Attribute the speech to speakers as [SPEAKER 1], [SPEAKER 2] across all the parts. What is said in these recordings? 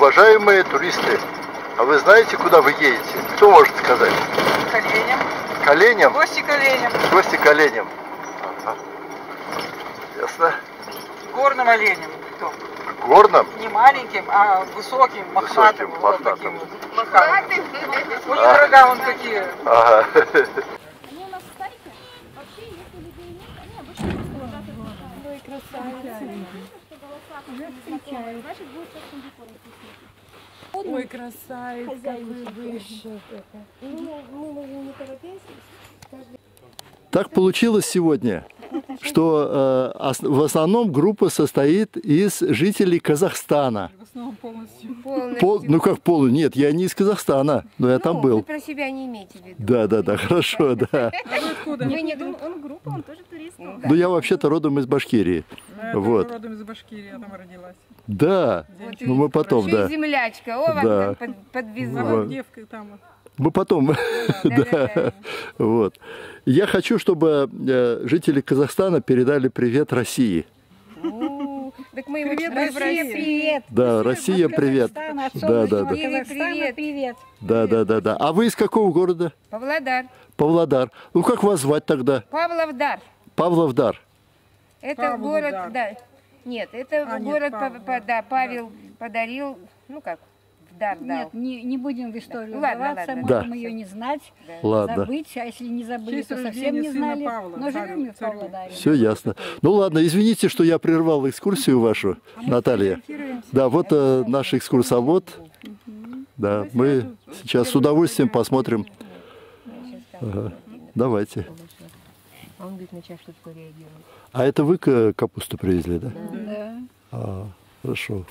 [SPEAKER 1] Уважаемые туристы, а вы знаете, куда вы едете? Кто может сказать?
[SPEAKER 2] К оленям.
[SPEAKER 1] К оленям?
[SPEAKER 2] В гости к оленям.
[SPEAKER 1] В гости к оленям. Ага. Ясно.
[SPEAKER 2] К горным оленям. Кто?
[SPEAKER 1] К горным?
[SPEAKER 2] Не маленьким, а высоким, мохнатым.
[SPEAKER 1] Высоким,
[SPEAKER 2] Вот
[SPEAKER 1] мохнатым.
[SPEAKER 2] таким вот. Мохнатым. У них рога вон какие.
[SPEAKER 1] Ага.
[SPEAKER 3] Они у нас старенькие. Вообще, если людей нет, они обычно просто ложатся в глаза. Ой, красавица. Уже встречают. Значит, будет сейчас кондитером вкуснее.
[SPEAKER 4] Ой, красавица, какой вышел.
[SPEAKER 3] Мы можем не торопясь.
[SPEAKER 1] Так получилось сегодня, что в основном группа состоит из жителей Казахстана.
[SPEAKER 4] В основном полностью.
[SPEAKER 1] Ну как полу? Нет, я не из Казахстана, но я там был.
[SPEAKER 5] Вы про себя не имеете в виду.
[SPEAKER 1] Да, хорошо, да.
[SPEAKER 4] А вы откуда?
[SPEAKER 3] Вы не думаете, он группа, он тоже турист.
[SPEAKER 1] Ну я вообще-то родом из Башкирии.
[SPEAKER 4] Я
[SPEAKER 1] Вот.
[SPEAKER 4] тоже родом из Башкирии, я там родилась.
[SPEAKER 1] Да, ну мы потом,
[SPEAKER 5] Еще и
[SPEAKER 1] да.
[SPEAKER 5] землячка, о, вам
[SPEAKER 1] Да.
[SPEAKER 5] там подвезла.
[SPEAKER 1] Вот.
[SPEAKER 4] Девка там.
[SPEAKER 1] Мы потом, да, вот. Я хочу, чтобы жители Казахстана передали привет России.
[SPEAKER 5] Так мы его
[SPEAKER 4] Привет,
[SPEAKER 5] читаем в
[SPEAKER 4] Россия.
[SPEAKER 5] России.
[SPEAKER 3] Привет.
[SPEAKER 1] Да, Россия, привет. Да.
[SPEAKER 5] Привет.
[SPEAKER 3] Привет.
[SPEAKER 1] Да. А вы из какого города?
[SPEAKER 5] Павлодар.
[SPEAKER 1] Павлодар. Ну как вас звать тогда?
[SPEAKER 5] Павловдар.
[SPEAKER 1] Павловдар.
[SPEAKER 5] Это
[SPEAKER 4] Павловдар.
[SPEAKER 5] город, да. Нет, это
[SPEAKER 4] А, нет,
[SPEAKER 5] город,
[SPEAKER 4] Павловдар.
[SPEAKER 5] да, Павел подарил, ну как, в дар дал.
[SPEAKER 6] Нет, не будем в историю
[SPEAKER 5] Ну, ладно,
[SPEAKER 6] вдаваться,
[SPEAKER 5] ладно.
[SPEAKER 6] можем
[SPEAKER 1] Да.
[SPEAKER 6] ее не знать,
[SPEAKER 1] Ладно,
[SPEAKER 6] забыть, а если не забыли,
[SPEAKER 4] Честь
[SPEAKER 6] то совсем
[SPEAKER 4] рождения
[SPEAKER 6] не
[SPEAKER 4] сына
[SPEAKER 6] знали.
[SPEAKER 4] Павла,
[SPEAKER 6] Но живем мы в
[SPEAKER 4] царю.
[SPEAKER 6] Павлодаре.
[SPEAKER 1] все ясно. Ну ладно, извините, что я прервал экскурсию вашу, Наталья. Да, вот наш экскурсовод. Да, мы сейчас с удовольствием посмотрим. Ага. Давайте.
[SPEAKER 5] А он говорит, на тебя что-то реагирует.
[SPEAKER 1] А это вы капусту привезли, да?
[SPEAKER 6] Да.
[SPEAKER 1] А, хорошо.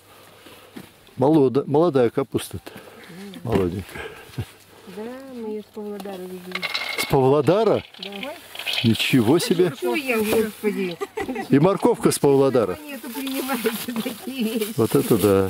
[SPEAKER 1] Молодая капуста-то. Молоденькая.
[SPEAKER 5] Да, мы ее с Павлодара везли.
[SPEAKER 1] С Павлодара? Ничего себе.
[SPEAKER 5] Что я, господи?
[SPEAKER 1] И морковка с Павлодара.
[SPEAKER 5] Нету, принимаются такие вещи.
[SPEAKER 1] Вот это да.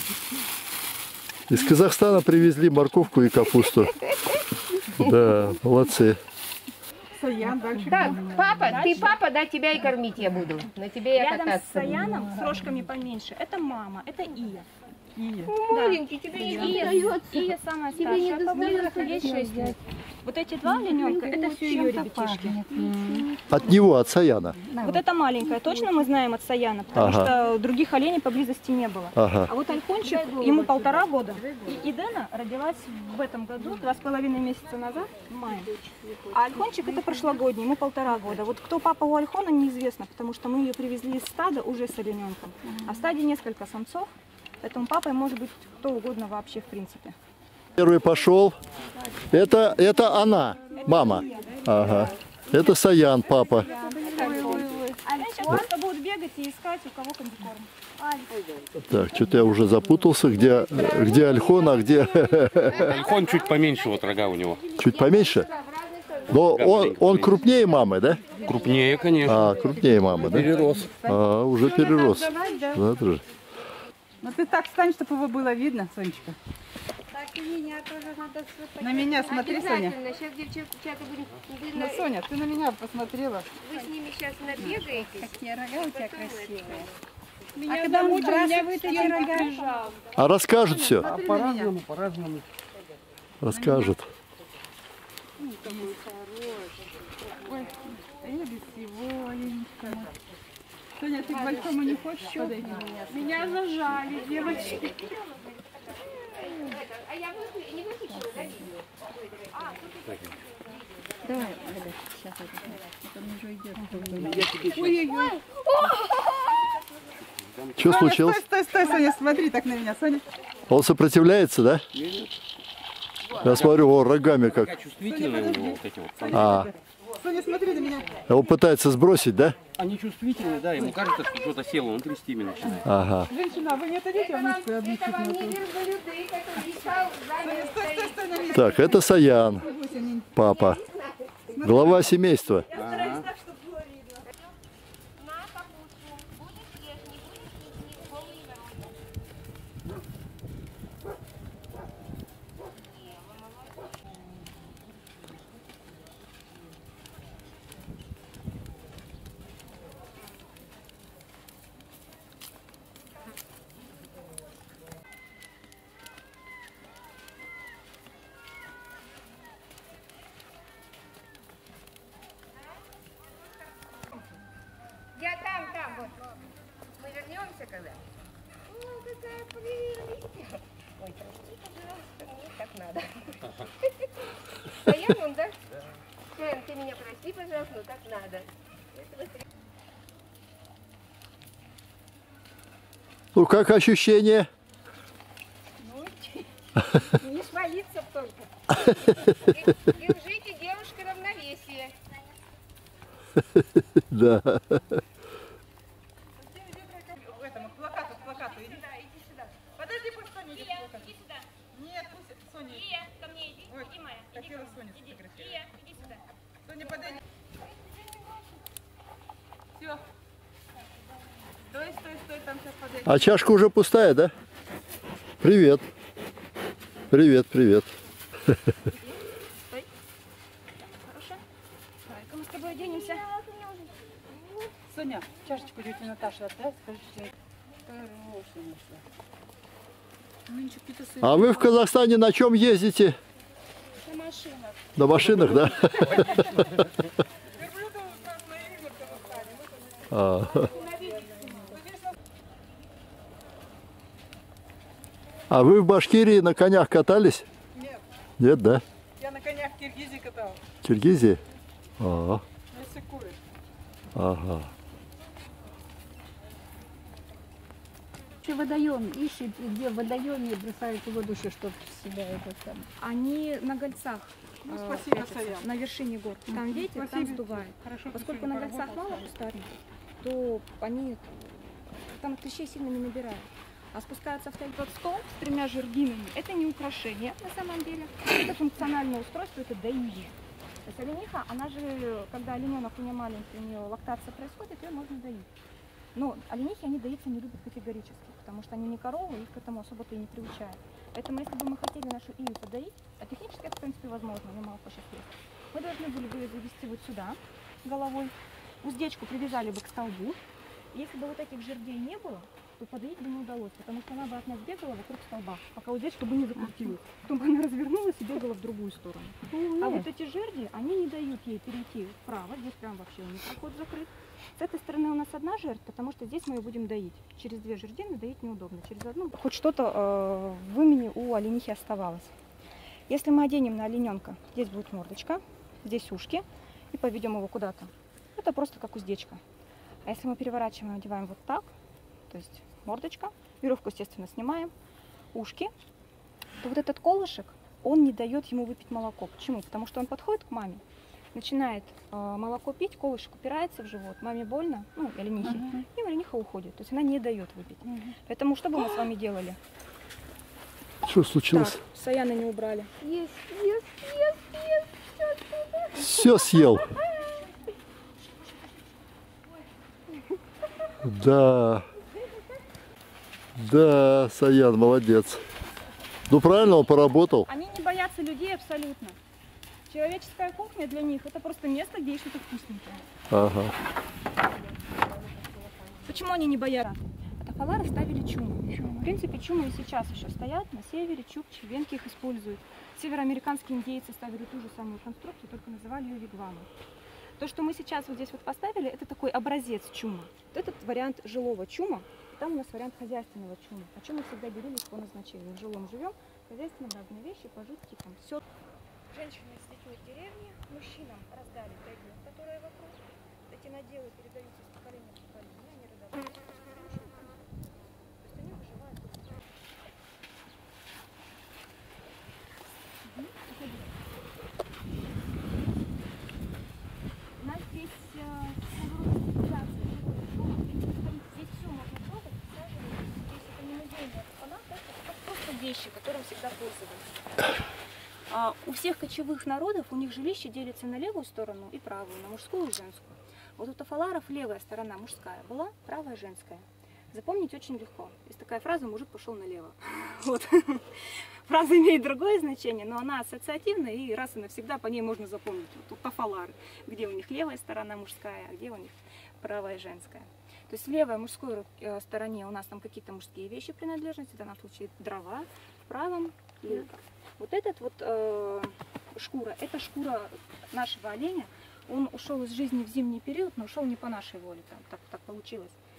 [SPEAKER 1] Из Казахстана привезли морковку и капусту. Да, молодцы.
[SPEAKER 4] Саян, дальше.
[SPEAKER 5] Так, папа, ты папа, да, тебя и кормить я буду. На тебе я
[SPEAKER 3] Рядом с
[SPEAKER 5] кататься буду.
[SPEAKER 3] Саяном, с рожками поменьше, это мама, это Ия.
[SPEAKER 4] Ия.
[SPEAKER 5] Маленький, тебе не
[SPEAKER 3] Ия самая старшая, по возрасту ей 6 лет. Вот эти два олененка, это все ее ребятишки.
[SPEAKER 1] От него, от Саяна.
[SPEAKER 3] Вот эта маленькая, точно мы знаем от Саяна, потому
[SPEAKER 1] Ага.
[SPEAKER 3] что других оленей поблизости не было.
[SPEAKER 1] Ага.
[SPEAKER 3] А вот Альхончик, ему 1,5 года. И Идена родилась в этом году, 2,5 месяца назад, в мае. А Альхончик это прошлогодний, ему 1,5 года. Вот кто папа у Альхона, неизвестно, потому что мы ее привезли из стада уже с олененком. А в стаде несколько самцов, поэтому папой может быть кто угодно вообще в принципе.
[SPEAKER 1] Первый пошел. Это она, мама. Ага. Это Саян, папа.
[SPEAKER 3] Они сейчас просто будут бегать и искать, у кого комбикорм.
[SPEAKER 1] Так, что-то я уже запутался, где Альхон, а где
[SPEAKER 7] Альхон чуть поменьше, вот рога у него.
[SPEAKER 1] чуть поменьше. Но он крупнее мамы, да?
[SPEAKER 7] Крупнее, конечно.
[SPEAKER 1] А, крупнее мамы, да?
[SPEAKER 7] Перерос.
[SPEAKER 1] А, уже перерос. Надо же.
[SPEAKER 4] Ну ты так встань, чтобы его было видно, Сонечка.
[SPEAKER 5] Так, и меня тоже надо
[SPEAKER 4] На меня смотри, Соня.
[SPEAKER 5] Обязательно. Сейчас девчата будут...
[SPEAKER 4] Ну, Соня, ты на меня посмотрела.
[SPEAKER 5] Вы с ними сейчас набегаетесь.
[SPEAKER 6] Какие рога у тебя красивые.
[SPEAKER 4] Меня
[SPEAKER 6] А когда он сбрасывает эти рога?
[SPEAKER 1] А расскажут все.
[SPEAKER 7] По-разному.
[SPEAKER 1] Расскажут.
[SPEAKER 4] Ой, всего, Оленечка. Соня, ты к большому не хочешь подойти? Меня зажали, девочки.
[SPEAKER 5] А я не выпущу, да?
[SPEAKER 6] Давай, сейчас это уже идет.
[SPEAKER 4] Ой-ой-ой.
[SPEAKER 1] Что случилось?
[SPEAKER 4] Стой, Соня, смотри так на меня, Соня.
[SPEAKER 1] Он сопротивляется, да? Я смотрю, о, рогами как.
[SPEAKER 7] Чувствительные у него вот эти вот.
[SPEAKER 1] А,
[SPEAKER 4] Соня, смотри на меня.
[SPEAKER 1] его пытается сбросить, да?
[SPEAKER 7] Они чувствительные, да, ему кажется, что что-то село, он трястими начинает.
[SPEAKER 1] Ага.
[SPEAKER 4] Женщина, вы не отойдите, а мышку одну
[SPEAKER 5] Это вам не верблюды, которые
[SPEAKER 4] Стой на месте.
[SPEAKER 1] Так, это Саян, папа. Глава семейства.
[SPEAKER 5] когда? Ну, какая прелесть. Ой, прости, пожалуйста, мне так надо. Стоял он, да? Кен, ты меня прости, пожалуйста, но так надо.
[SPEAKER 1] Ну, как ощущение?
[SPEAKER 6] Не свалиться только.
[SPEAKER 5] Держите, девушка, равновесие.
[SPEAKER 1] Да.
[SPEAKER 2] Этому, к плакату, иди.
[SPEAKER 5] Иди сюда.
[SPEAKER 2] Подожди, пусть Соня идет к плакату.
[SPEAKER 5] Иди сюда.
[SPEAKER 2] Нет, пусть Соня.
[SPEAKER 5] Ия, ко мне иди.
[SPEAKER 2] Ой,
[SPEAKER 5] Иди, Майя. Иди
[SPEAKER 2] хотела
[SPEAKER 5] ко мне.
[SPEAKER 2] Соню
[SPEAKER 5] Иди.
[SPEAKER 2] сфотографировать.
[SPEAKER 5] Ия, иди сюда.
[SPEAKER 2] Соня, подойди. Все. Стой, там сейчас подойди.
[SPEAKER 1] А чашка уже пустая, да? Привет. Привет, привет.
[SPEAKER 3] Хорошо. Давай-ка мы с тобой оденемся.
[SPEAKER 4] Соня, чашечку тете Наташе отдай, скажи, что это хорошая наша. Нынче какие-то сыры.
[SPEAKER 1] А вы в Казахстане на чем ездите?
[SPEAKER 3] На машинах.
[SPEAKER 1] На машинах, да? А вы в Башкирии на конях катались?
[SPEAKER 2] Нет,
[SPEAKER 1] Нет, да?
[SPEAKER 2] я на конях в Киргизии каталась.
[SPEAKER 1] В Киргизии? Ага.
[SPEAKER 2] На Сыкуре.
[SPEAKER 1] Ага.
[SPEAKER 6] Водоем ищет, и где в водоеме бросают в воду, чтобы себя это там.
[SPEAKER 3] Они на гольцах.
[SPEAKER 2] Ну, спасибо, Саян.
[SPEAKER 3] На вершине гор. Там ветер, там
[SPEAKER 2] Спасибо.
[SPEAKER 3] сдувает.
[SPEAKER 2] Хорошо, что
[SPEAKER 3] Поскольку
[SPEAKER 2] сегодня
[SPEAKER 3] на гольцах
[SPEAKER 2] поработала.
[SPEAKER 3] мало кустарников, то они там клещей сильно не набирают. А спускаются в тот стол с 3 жердинами. Это не украшение на самом деле. Это функциональное устройство, это доение. То есть олениха, она же, когда олененок у нее маленький, у нее лактация происходит, ее можно доить. Но оленихи, они доиться не любят категорически, потому что они не коровы, их к этому особо-то и не приучают. Поэтому если бы мы хотели нашу ию подоить, а технически это в принципе возможно, но молоко сейчас есть, мы должны были бы ее завести вот сюда головой, уздечку привязали бы к столбу. Если бы вот этих жердей не было, то подоить бы не удалось, потому что она бы от нас бегала вокруг столба, пока уздечка бы не закрутилась. Потом бы она развернулась и бегала в другую сторону. А вот эти жерди, они не дают ей перейти вправо, здесь прям вообще у них проход закрыт. С этой стороны у нас одна жердь, потому что здесь мы ее будем доить. Через 2 жердины доить неудобно. Через одну хоть что-то в вымени у оленихи оставалось. Если мы оденем на олененка, здесь будет мордочка, здесь ушки, и поведем его куда-то, это просто как уздечка. А если мы переворачиваем, одеваем вот так, то есть мордочка, веревку, естественно, снимаем, ушки, то вот этот колышек, он не дает ему выпить молоко. Почему? Потому что он подходит к маме, начинает молоко пить, колышек упирается в живот, маме больно, ну, оленихе, и олениха уходит. То есть она не дает выпить. Поэтому что бы мы с вами делали?
[SPEAKER 1] Что случилось?
[SPEAKER 3] Так, Саяна не убрали.
[SPEAKER 5] Есть.
[SPEAKER 1] Все съел. Да. Да, Саян, молодец. Ну правильно, он поработал.
[SPEAKER 3] Они не боятся людей абсолютно. Человеческая кухня для них это просто место, где есть что-то вкусненькое.
[SPEAKER 1] Ага.
[SPEAKER 3] Почему они не боятся? Тафалары ставили чуму. В принципе, чумы и сейчас еще стоят на севере, чукчи, венки их используют. Североамериканские индейцы ставили ту же самую конструкцию, только называли ее вигвамом. То, что мы сейчас вот здесь вот поставили, это такой образец чума. Вот этот вариант жилого чума, там у нас вариант хозяйственного чума. О чем мы всегда делились по назначению. В жилом живем, хозяйственном разные вещи, пожитки, там все. Женщины с детьми в деревне, мужчинам раздали тайгу, которая вокруг. Эти наделы передаются из поколения в поколение, они родовые. То есть они выживают. У нас здесь здесь все можно трогать, саживать. Здесь это не музейная экспонат, это просто вещи, которым всегда пользовались. У всех кочевых народов у них жилище делится на левую сторону и правую, на мужскую и женскую. Вот у тафаларов левая сторона мужская была, правая женская. Запомнить очень легко. Есть такая фраза «мужик пошел налево». Вот. Фраза имеет другое значение, но она ассоциативная, и раз и навсегда по ней можно запомнить. Вот у тафалары, где у них левая сторона мужская, а где у них правая женская. То есть в левой мужской стороне у нас там какие-то мужские вещи принадлежности, в данном случае дрова, в правом люлька. Вот этот вот шкура, это шкура нашего оленя. Он ушел из жизни в зимний период, но ушел не по нашей воле, так получилось.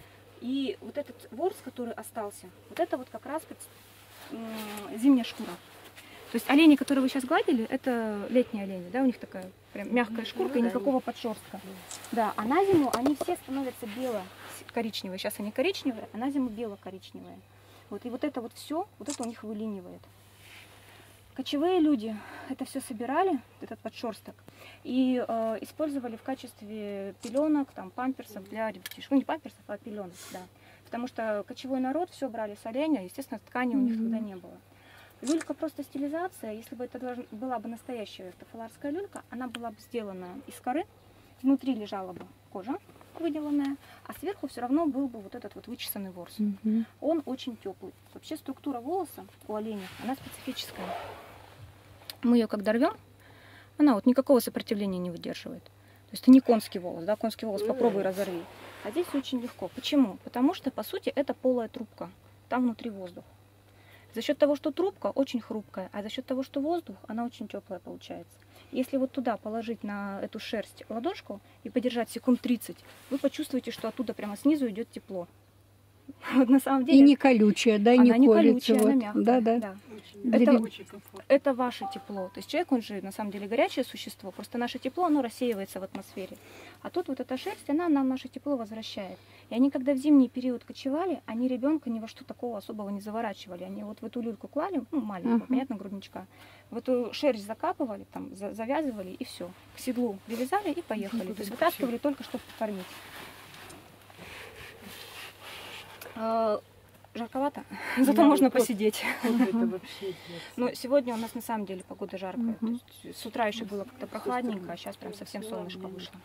[SPEAKER 3] И вот этот ворс, который остался, вот это вот как раз зимняя шкура. То есть олени, которые вы сейчас гладили, это летние олени, да, у них такая прям мягкая шкурка и никакого подшерстка. Да, а на зиму они все становятся бело-коричневые. Сейчас они коричневые, а на зиму бело-коричневые. Вот, и вот это вот все, вот это у них вылинивает. Кочевые люди это все собирали, этот подшерсток, и использовали в качестве пеленок, там, памперсов для ребятишек. Ну, не памперсов, а пеленок, да. Потому что кочевой народ все брали с оленя, естественно, ткани у них тогда не было. Люлька просто стилизация, если бы это была бы настоящая тафаларская люлька, она была бы сделана из коры, внутри лежала бы кожа выделанная, а сверху все равно был бы вот этот вот вычесанный ворс. Он очень теплый. Вообще структура волоса у оленя, она специфическая. Мы ее когда рвем, она вот никакого сопротивления не выдерживает. То есть это не конский волос, да, конский волос попробуй разорви. А здесь очень легко. Почему? Потому что, по сути, это полая трубка. Там внутри воздух. За счет того, что трубка очень хрупкая, а за счет того, что воздух, она очень теплая получается. Если вот туда положить на эту шерсть ладошку и подержать секунд 30, вы почувствуете, что оттуда прямо снизу идет тепло. Вот на самом деле.
[SPEAKER 6] И не колючая, да, и не колется.
[SPEAKER 3] Колючая,
[SPEAKER 6] вот.
[SPEAKER 3] она мягкая.
[SPEAKER 6] Да, да.
[SPEAKER 3] Да.
[SPEAKER 6] Древен-
[SPEAKER 3] Это ваше тепло. То есть человек, он же на самом деле горячее существо, просто наше тепло, оно рассеивается в атмосфере. А тут вот эта шерсть, она нам наше тепло возвращает. И они, когда в зимний период кочевали, они ребенка ни во что такого особого не заворачивали. Они вот в эту люльку клали, ну, маленькую, понятно, грудничка, в эту шерсть закапывали, там, завязывали и все. К седлу привязали и поехали. То есть вытаскивали только, чтобы покормить. Жарковато, зато можно посидеть. Но сегодня у нас на самом деле погода жаркая. То есть с утра еще было как-то прохладненько, а сейчас прям совсем солнышко вышло.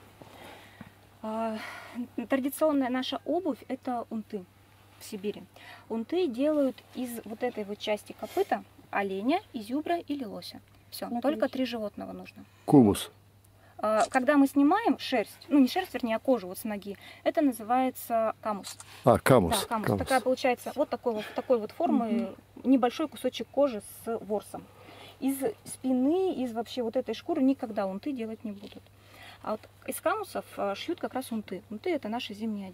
[SPEAKER 3] Традиционная наша обувь — это унты в Сибири. Унты делают из вот этой вот части копыта оленя, изюбра или лося. Все, только 3 животного нужно.
[SPEAKER 1] Кумус.
[SPEAKER 3] Когда мы снимаем шерсть, ну не шерсть, вернее, а кожу вот с ноги, это называется камус.
[SPEAKER 1] Камус.
[SPEAKER 3] Да, камус. Такая получается вот такой вот формы небольшой кусочек кожи с ворсом. Из спины, из вообще вот этой шкуры никогда унты делать не будут. А вот из камусов шьют как раз унты. Унты — это наша зимняя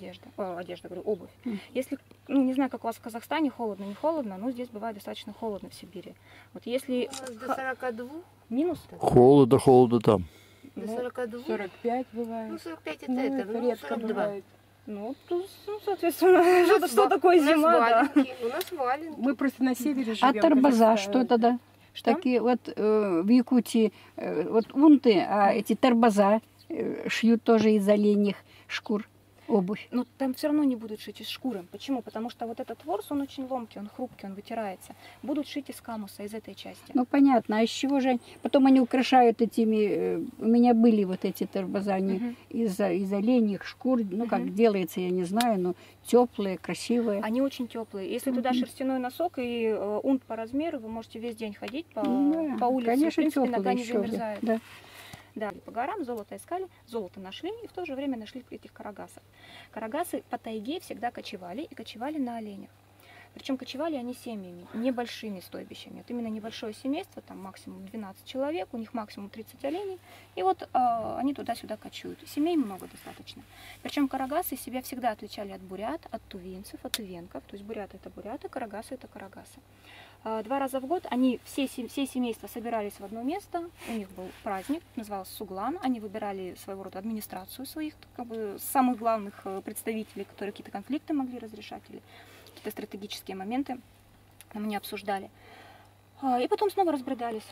[SPEAKER 3] обувь. Если, ну не знаю, как у вас в Казахстане, холодно, не холодно, но здесь бывает достаточно холодно в Сибири. Вот если
[SPEAKER 5] До 42.
[SPEAKER 3] минус,
[SPEAKER 1] Холодно там.
[SPEAKER 5] До 42.
[SPEAKER 6] 45 бывает.
[SPEAKER 5] Ну, 45 это, ну,
[SPEAKER 6] редко
[SPEAKER 5] 42.
[SPEAKER 6] бывает.
[SPEAKER 3] ну, соответственно, что такое
[SPEAKER 5] У нас
[SPEAKER 3] зима, да.
[SPEAKER 5] валенки, у нас валенки.
[SPEAKER 6] Мы просто на севере живем.
[SPEAKER 8] А тарбаза что тогда?
[SPEAKER 3] Что?
[SPEAKER 8] Такие вот в Якутии вот унты, а эти тарбаза шьют тоже из оленьих шкур обувь.
[SPEAKER 3] Но там все равно не будут шить из шкуры. Почему? Потому что вот этот ворс, он очень ломкий, он хрупкий, он вытирается. Будут шить из камуса, из этой части.
[SPEAKER 8] Ну понятно, а из чего же они? Потом они украшают этими, у меня были вот эти тарбаза, они из оленьих шкур, ну как делается, я не знаю, но теплые, красивые.
[SPEAKER 3] Они очень теплые. Если туда шерстяной носок и унт по размеру, вы можете весь день ходить по улице.
[SPEAKER 8] Конечно,
[SPEAKER 3] в принципе,
[SPEAKER 8] теплые
[SPEAKER 3] нога не
[SPEAKER 8] еще,
[SPEAKER 3] замерзает.
[SPEAKER 8] да.
[SPEAKER 3] Да, по горам золото искали, золото нашли и в то же время нашли этих карагасов. Карагасы по тайге всегда кочевали и кочевали на оленях. Причем кочевали они семьями, небольшими стойбищами. Вот именно небольшое семейство, там максимум 12 человек, у них максимум 30 оленей. И вот они туда-сюда кочуют. Семей много достаточно. Причем карагасы себя всегда отличали от бурят, от тувинцев, от тувенков. То есть буряты — это буряты, карагасы — это карагасы. 2 раза в год они, все семейства собирались в одно место, у них был праздник, назывался Суглан, они выбирали своего рода администрацию своих, как бы, самых главных представителей, которые какие-то конфликты могли разрешать или какие-то стратегические моменты они обсуждали. И потом снова разбредались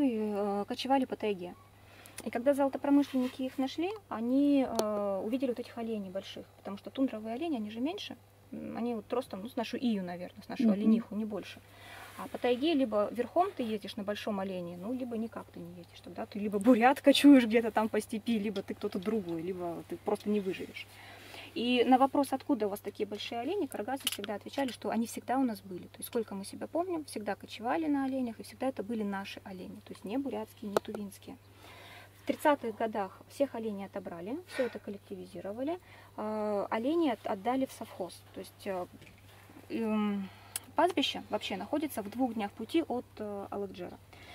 [SPEAKER 3] и кочевали по тайге. И когда золотопромышленники их нашли, они увидели вот этих оленей больших, потому что тундровые олени, они же меньше, они вот ростом, ну, с нашу ию, наверное, с нашу олениху, не больше. А по тайге либо верхом ты ездишь на большом олене, ну, либо никак ты не едешь. Тогда ты либо бурят кочуешь где-то там по степи, либо ты кто-то другой, либо ты просто не выживешь. И на вопрос, откуда у вас такие большие олени, карагасы всегда отвечали, что они всегда у нас были. То есть сколько мы себя помним, всегда кочевали на оленях, и всегда это были наши олени. То есть не бурятские, не тувинские. В 30-х годах всех оленей отобрали, все это коллективизировали. Оленей отдали в совхоз. То есть пастбище вообще находится в 2 днях пути от Алакджера.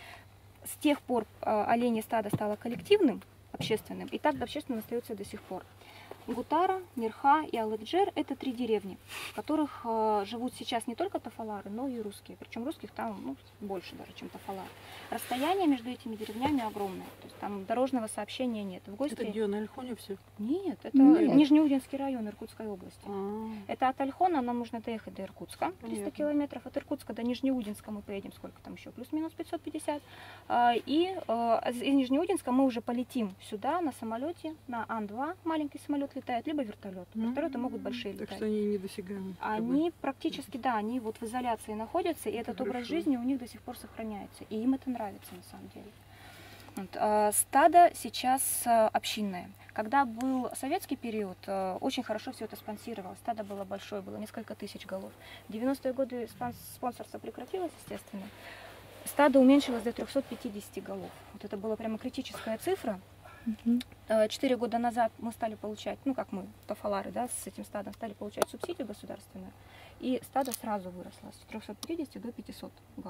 [SPEAKER 3] С тех пор оленье стадо стало коллективным, общественным, и так общественным остается до сих пор. Гутара, Нирха и Алыкджер – это 3 деревни, в которых живут сейчас не только тафалары, но и русские. Причем русских там больше даже, чем тафалары. Расстояние между этими деревнями огромное. То есть там дорожного сообщения нет. В гости...
[SPEAKER 2] Это где, на Ольхоне все?
[SPEAKER 3] Нет, это
[SPEAKER 8] Нет.
[SPEAKER 3] Нижнеудинский район Иркутской области.
[SPEAKER 2] А,
[SPEAKER 3] Это от Ольхона нам нужно доехать до Иркутска, 300
[SPEAKER 2] Понятно.
[SPEAKER 3] километров. От Иркутска до Нижнеудинска мы поедем, сколько там еще, плюс-минус 550. И из Нижнеудинска мы уже полетим сюда на самолете, на Ан-2, маленький самолет летает, либо вертолет. Вертолеты могут большие
[SPEAKER 2] так
[SPEAKER 3] летать.
[SPEAKER 2] что они недосягаемы.
[SPEAKER 3] Они практически, да, они вот в изоляции находятся, и этот образ
[SPEAKER 2] хорошо.
[SPEAKER 3] жизни у них до сих пор сохраняется. И им это нравится на самом деле. Вот, стадо сейчас общинное. Когда был советский период, очень хорошо все это спонсировалось. Стадо было большое, было несколько тысяч голов. В 90-е годы спонсорство прекратилось, естественно. Стадо уменьшилось до 350 голов. Вот это была прямо критическая цифра. 4 года назад мы стали получать, ну как мы, тафалары, да, с этим стадом стали получать субсидию государственную, и стадо сразу выросло с 350 до 500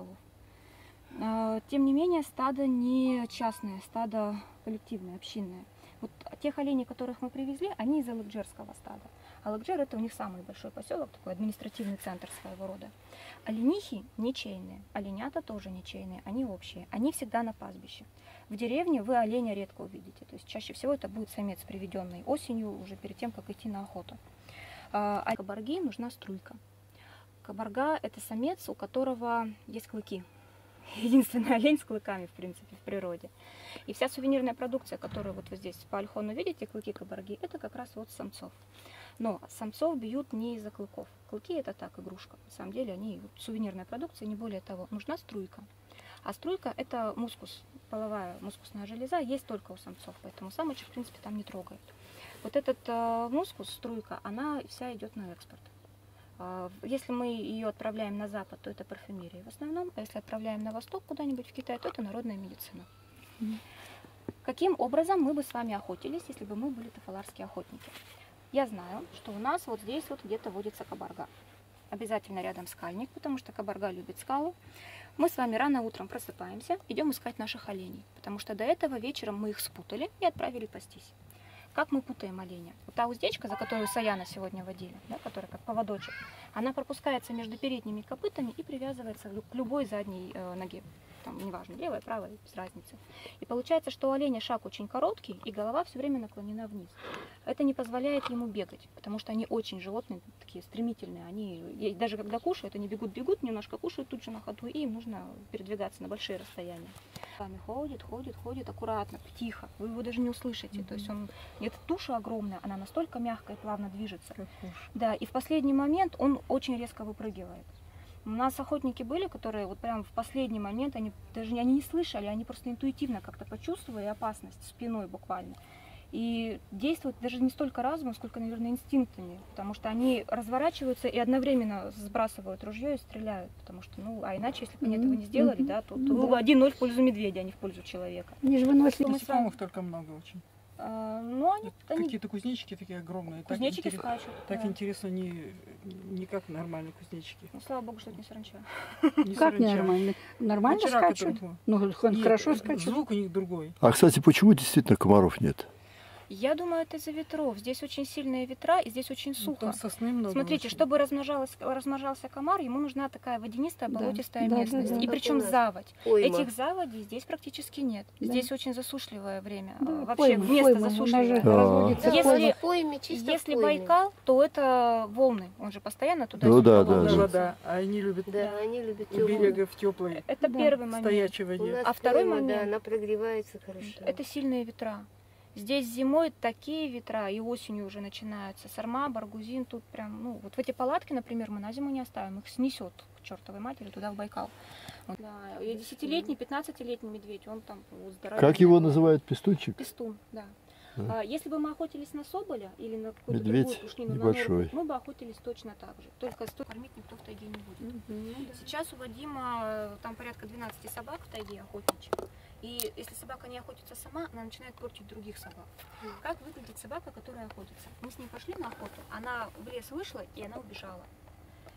[SPEAKER 3] голов. Тем не менее, стадо не частное, стадо коллективное, общинное. Вот тех оленей, которых мы привезли, они из Алыкджерского стада. Алыкджер — это у них самый большой поселок, такой административный центр своего рода. Оленихи ничейные, оленята тоже ничейные, они общие, они всегда на пастбище. В деревне вы оленя редко увидите, то есть чаще всего это будет самец, приведенный осенью, уже перед тем, как идти на охоту. А кабарги нужна струйка. Кабарга — это самец, у которого есть клыки. Единственный олень с клыками, в принципе, в природе. И вся сувенирная продукция, которую вот вы здесь по Ольхону видите, клыки кабарги, это как раз вот самцов. Но самцов бьют не из-за клыков. Клыки — это так, игрушка. На самом деле они сувенирная продукция, не более того. Нужна струйка. А струйка — это мускус, половая мускусная железа, есть только у самцов, поэтому самочек, в принципе, там не трогают. Вот этот мускус, струйка, она вся идет на экспорт. Если мы ее отправляем на запад, то это парфюмерия в основном, а если отправляем на восток куда-нибудь в Китай, то это народная медицина. Каким образом мы бы с вами охотились, если бы мы были тафаларские охотники? Я знаю, что у нас вот здесь вот где-то водится кабарга. Обязательно рядом скальник, потому что кабарга любит скалу. Мы с вами рано утром просыпаемся, идем искать наших оленей, потому что до этого вечером мы их спутали и отправили пастись. Как мы путаем оленя? Вот та уздечка, за которую Саяна сегодня водили, да, которая как поводочек, она пропускается между передними копытами и привязывается к любой задней ноге. Там, неважно, левая, правая, без разницы. И получается, что у оленя шаг очень короткий, и голова все время наклонена вниз. Это не позволяет ему бегать, потому что они очень животные, такие стремительные. Они, даже когда кушают, они бегут, немножко кушают тут же на ходу, и им нужно передвигаться на большие расстояния. С вами ходит, аккуратно, тихо, вы его даже не услышите. То есть эта туша огромная, она настолько мягкая и плавно движется. Да, и в последний момент он очень резко выпрыгивает. У нас охотники были, которые вот прям в последний момент, они не слышали, они просто интуитивно как-то почувствовали опасность спиной буквально. И действуют даже не столько разумом, сколько, наверное, инстинктами, потому что они разворачиваются и одновременно сбрасывают ружье и стреляют, потому что, а иначе, если бы они этого не сделали, да, то было бы 1-0 в пользу медведя, а не в пользу человека.
[SPEAKER 8] Они же выносят.
[SPEAKER 2] Насекомых только много очень.
[SPEAKER 3] Они
[SPEAKER 2] Какие-то кузнечики такие огромные.
[SPEAKER 3] кузнечики скачут.
[SPEAKER 2] Так
[SPEAKER 3] да.
[SPEAKER 2] интересно, не как нормальные кузнечики.
[SPEAKER 3] Ну, слава богу, что это не саранча.
[SPEAKER 8] Как нормально? Нормально скачут? Ну, хорошо скачут.
[SPEAKER 2] Звук у них другой.
[SPEAKER 1] А, кстати, почему действительно комаров нет?
[SPEAKER 3] Я думаю, это из-за ветров. Здесь очень сильные ветра, и здесь очень сухо.
[SPEAKER 2] Там сосны много.
[SPEAKER 3] Смотрите,
[SPEAKER 2] очень.
[SPEAKER 3] чтобы размножался комар, ему нужна такая водянистая, болотистая
[SPEAKER 8] Да,
[SPEAKER 3] местность.
[SPEAKER 8] да, да.
[SPEAKER 3] И причем заводь.
[SPEAKER 5] Пойма.
[SPEAKER 3] Этих заводей здесь практически нет.
[SPEAKER 8] Да.
[SPEAKER 3] Здесь очень засушливое время.
[SPEAKER 8] Да,
[SPEAKER 3] Вообще место засушливое.
[SPEAKER 8] разводится.
[SPEAKER 3] Если-
[SPEAKER 5] пойме, чисто
[SPEAKER 3] Если
[SPEAKER 5] в пойме.
[SPEAKER 3] Байкал, то это волны. Он же постоянно туда
[SPEAKER 1] Ну да,
[SPEAKER 2] Холодная
[SPEAKER 1] да.
[SPEAKER 2] вода, а они любят
[SPEAKER 5] Да, они любят
[SPEAKER 2] у
[SPEAKER 5] теплую.
[SPEAKER 2] берега в теплой,
[SPEAKER 3] Это
[SPEAKER 8] Да.
[SPEAKER 3] первый момент.
[SPEAKER 2] стоячей
[SPEAKER 5] У
[SPEAKER 2] воде.
[SPEAKER 5] нас
[SPEAKER 3] А второй
[SPEAKER 5] пойма,
[SPEAKER 3] момент-
[SPEAKER 5] да, она прогревается хорошо.
[SPEAKER 3] Это сильные ветра. Здесь зимой такие ветра, и осенью уже начинаются. Сарма, баргузин, тут прям, вот в эти палатки, например, мы на зиму не оставим, их снесет к чертовой матери туда, в Байкал. Вот. Да, и 10-летний, 15-летний медведь, он там здоровый.
[SPEAKER 1] Как его называют, пестунчик?
[SPEAKER 3] Пестун, да.
[SPEAKER 1] Да.
[SPEAKER 3] Если бы мы охотились на соболя или на какую-то
[SPEAKER 1] Медведь
[SPEAKER 3] другую пушнину,
[SPEAKER 1] небольшой.
[SPEAKER 3] на норку, мы бы охотились точно так же. Только кормить никто в тайге не будет. Сейчас у Вадима там порядка 12 собак в тайге охотничьих. И если собака не охотится сама, она начинает портить других собак. Как выглядит собака, которая охотится? Мы с ней пошли на охоту, она в лес вышла, и она убежала.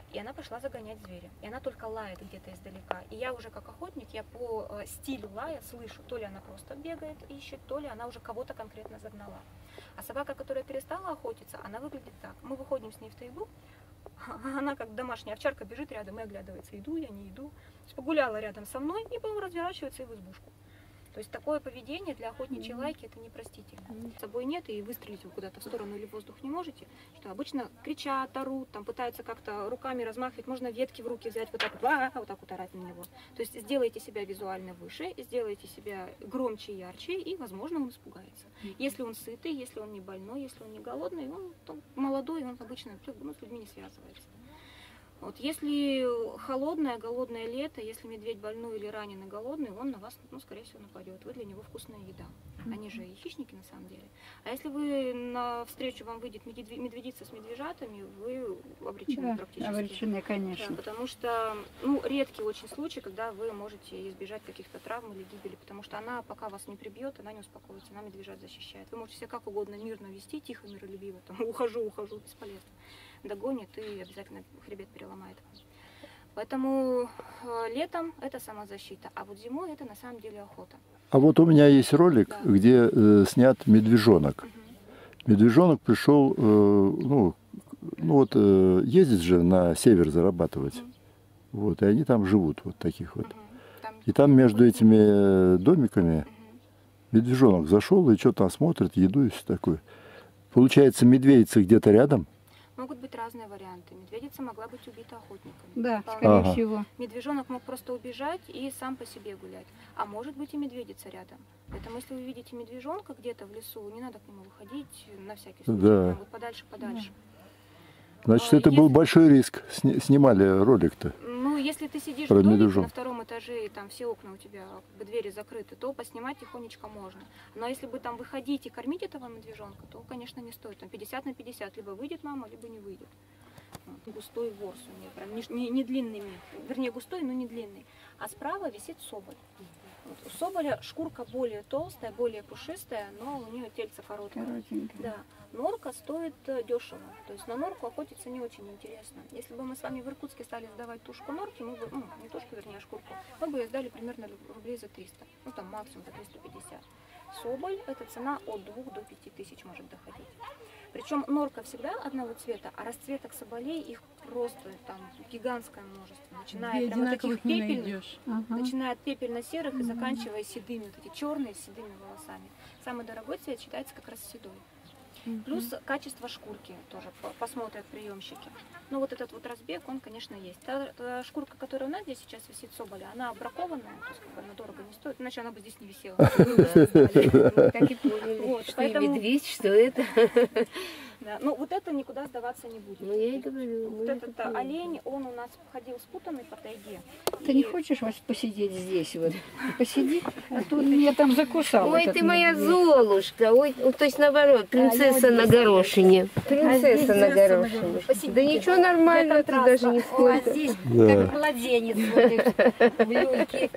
[SPEAKER 3] И она пошла загонять зверя. И она только лает где-то издалека. И я уже как охотник, я по стилю лая слышу, то ли она просто бегает, ищет, то ли она уже кого-то конкретно загнала. А собака, которая перестала охотиться, она выглядит так. Мы выходим с ней в тайгу, она как домашняя овчарка бежит рядом и оглядывается, иду я, не иду. То есть погуляла рядом со мной и потом разворачивается и в избушку. То есть такое поведение для охотничьей лайки это непростительно. С собой нет, и выстрелить вы куда-то в сторону или в воздух не можете. Что обычно кричат, орут, там пытаются как-то руками размахивать, можно ветки в руки взять, вот так вот орать на него. То есть сделайте себя визуально выше, сделайте себя громче, ярче, и, возможно, он испугается. Если он сытый, если он не больной, если он не голодный, он молодой, он обычно с людьми не связывается. Вот если холодное, голодное лето, если медведь больной или раненый, голодный, он на вас, скорее всего, нападет. Вы для него вкусная еда. Они же и хищники на самом деле. А если вы навстречу вам выйдет медведица с медвежатами, вы обречены практически.
[SPEAKER 8] Обречены, конечно.
[SPEAKER 3] Да, потому что, редкий очень случай, когда вы можете избежать каких-то травм или гибели, потому что она, пока вас не прибьет, она не успокоится, она медвежат защищает. Вы можете себя как угодно мирно вести, тихо, миролюбиво, там, ухожу, бесполезно. Догонит и обязательно хребет переломает. Поэтому летом это самозащита, а вот зимой это на самом деле охота.
[SPEAKER 1] А вот у меня есть ролик, где снят медвежонок. Медвежонок пришел, ездит же на север зарабатывать. Вот, и они там живут, вот таких вот. И там между этими домиками медвежонок зашел и что-то там смотрит, еду и все такое. Получается, медведица где-то рядом.
[SPEAKER 3] Могут быть разные варианты. Медведица могла быть убита охотниками.
[SPEAKER 8] Да, скорее
[SPEAKER 1] Ага.
[SPEAKER 8] всего.
[SPEAKER 3] Медвежонок мог просто убежать и сам по себе гулять. А может быть и медведица рядом. Поэтому если вы видите медвежонка где-то в лесу, не надо к нему выходить на всякий случай.
[SPEAKER 1] Да.
[SPEAKER 3] Прям вот подальше.
[SPEAKER 1] Значит, это был большой риск. Снимали ролик-то.
[SPEAKER 3] Если ты сидишь
[SPEAKER 1] Про
[SPEAKER 3] в домике
[SPEAKER 1] медвежонка.
[SPEAKER 3] на втором этаже, и там все окна у тебя, двери закрыты, то поснимать тихонечко можно. Но если бы там выходить и кормить этого медвежонка, то, конечно, не стоит. Там 50 на 50. Либо выйдет мама, либо не выйдет. Вот. Густой ворс у нее, прям не длинный мех. Вернее, густой, но не длинный. А справа висит соболь. Вот. У соболя шкурка более толстая, более пушистая, но у нее тельце короткое. Да. Норка стоит дешево. То есть на норку охотиться не очень интересно. Если бы мы с вами в Иркутске стали сдавать тушку норки, мы бы, не тушку, вернее, а шкурку, мы бы ее сдали примерно рублей за 300. Там максимум за 350. Соболь, это цена от 2 до 5 тысяч может доходить. Причем норка всегда одного цвета, а расцветок соболей их просто там гигантское множество. Начиная прямо таких пепельных, начиная от пепельно-серых и заканчивая седыми, вот эти черные с седыми волосами. Самый дорогой цвет считается как раз седой. Плюс качество шкурки тоже посмотрят приемщики. Но вот этот вот разбег, он, конечно, есть. Та шкурка, которая у нас здесь сейчас висит, соболя, она бракованная, то есть она дорого не стоит, иначе она бы здесь не висела.
[SPEAKER 5] Так и поняли, что медведь, что это.
[SPEAKER 3] Да, вот это никуда сдаваться не будет.
[SPEAKER 5] Я и говорю.
[SPEAKER 3] Вот этот олень, он у нас ходил спутанный по тайге.
[SPEAKER 8] Ты не хочешь посидеть здесь вот? Посиди, а то меня там закусал.
[SPEAKER 5] Ой, ты моя Золушка. Ой, то есть наоборот, принцесса на горошине. Принцесса на горошине. Да ничего, нормально, ты даже не сколько.
[SPEAKER 8] Здесь как младенец в люльке.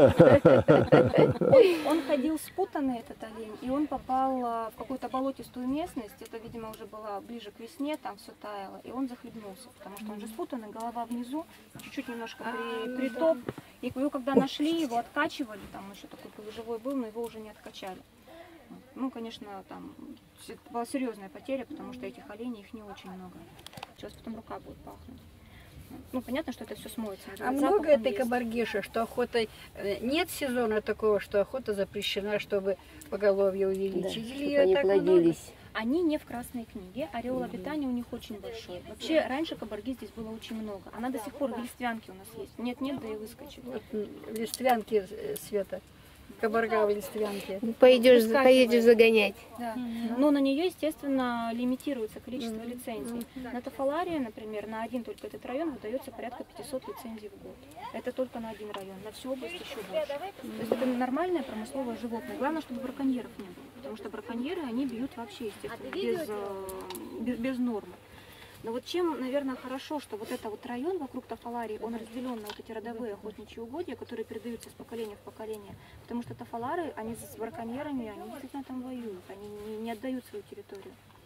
[SPEAKER 3] Он ходил спутанный, этот олень, и он попал в какую-то болотистую местность. Это, видимо, уже была ближе к весне, там все таяло, и он захлебнулся, потому что он же спутанный, голова внизу, чуть-чуть немножко притоп. И его когда нашли, его откачивали, там еще такой полуживой был, но его уже не откачали. Конечно, там была серьезная потеря, потому что этих оленей их не очень много. Сейчас потом рука будет пахнуть. Понятно, что это все смоется.
[SPEAKER 8] А много этой кабардеши, что охотой нет сезона такого, что охота запрещена, чтобы поголовье увеличить?
[SPEAKER 5] Да,
[SPEAKER 8] Или
[SPEAKER 5] чтобы они
[SPEAKER 8] так
[SPEAKER 5] плодились.
[SPEAKER 3] Они не в Красной книге, ореол обитания у них очень большой. Вообще, раньше кабарги здесь было очень много. Она до сих пор в листвянке у нас есть. Нет, да и выскочит.
[SPEAKER 8] Вот в листвянке, Света, кабарга в листвянке.
[SPEAKER 5] Поедешь загонять.
[SPEAKER 3] Да. Но на нее, естественно, лимитируется количество лицензий. На Тафаларии, например, на один только этот район выдается порядка 500 лицензий в год. Это только на один район, на всю область еще больше. То есть это нормальное промысловое животное. Главное, чтобы браконьеров не было. Потому что браконьеры, они бьют вообще, естественно, без нормы. Но вот чем, наверное, хорошо, что вот этот вот район вокруг Тафаларии, он разделен на вот эти родовые охотничьи угодья, которые передаются с поколения в поколение. Потому что тафалары, они с браконьерами, они действительно там воюют, они не отдают свою территорию. И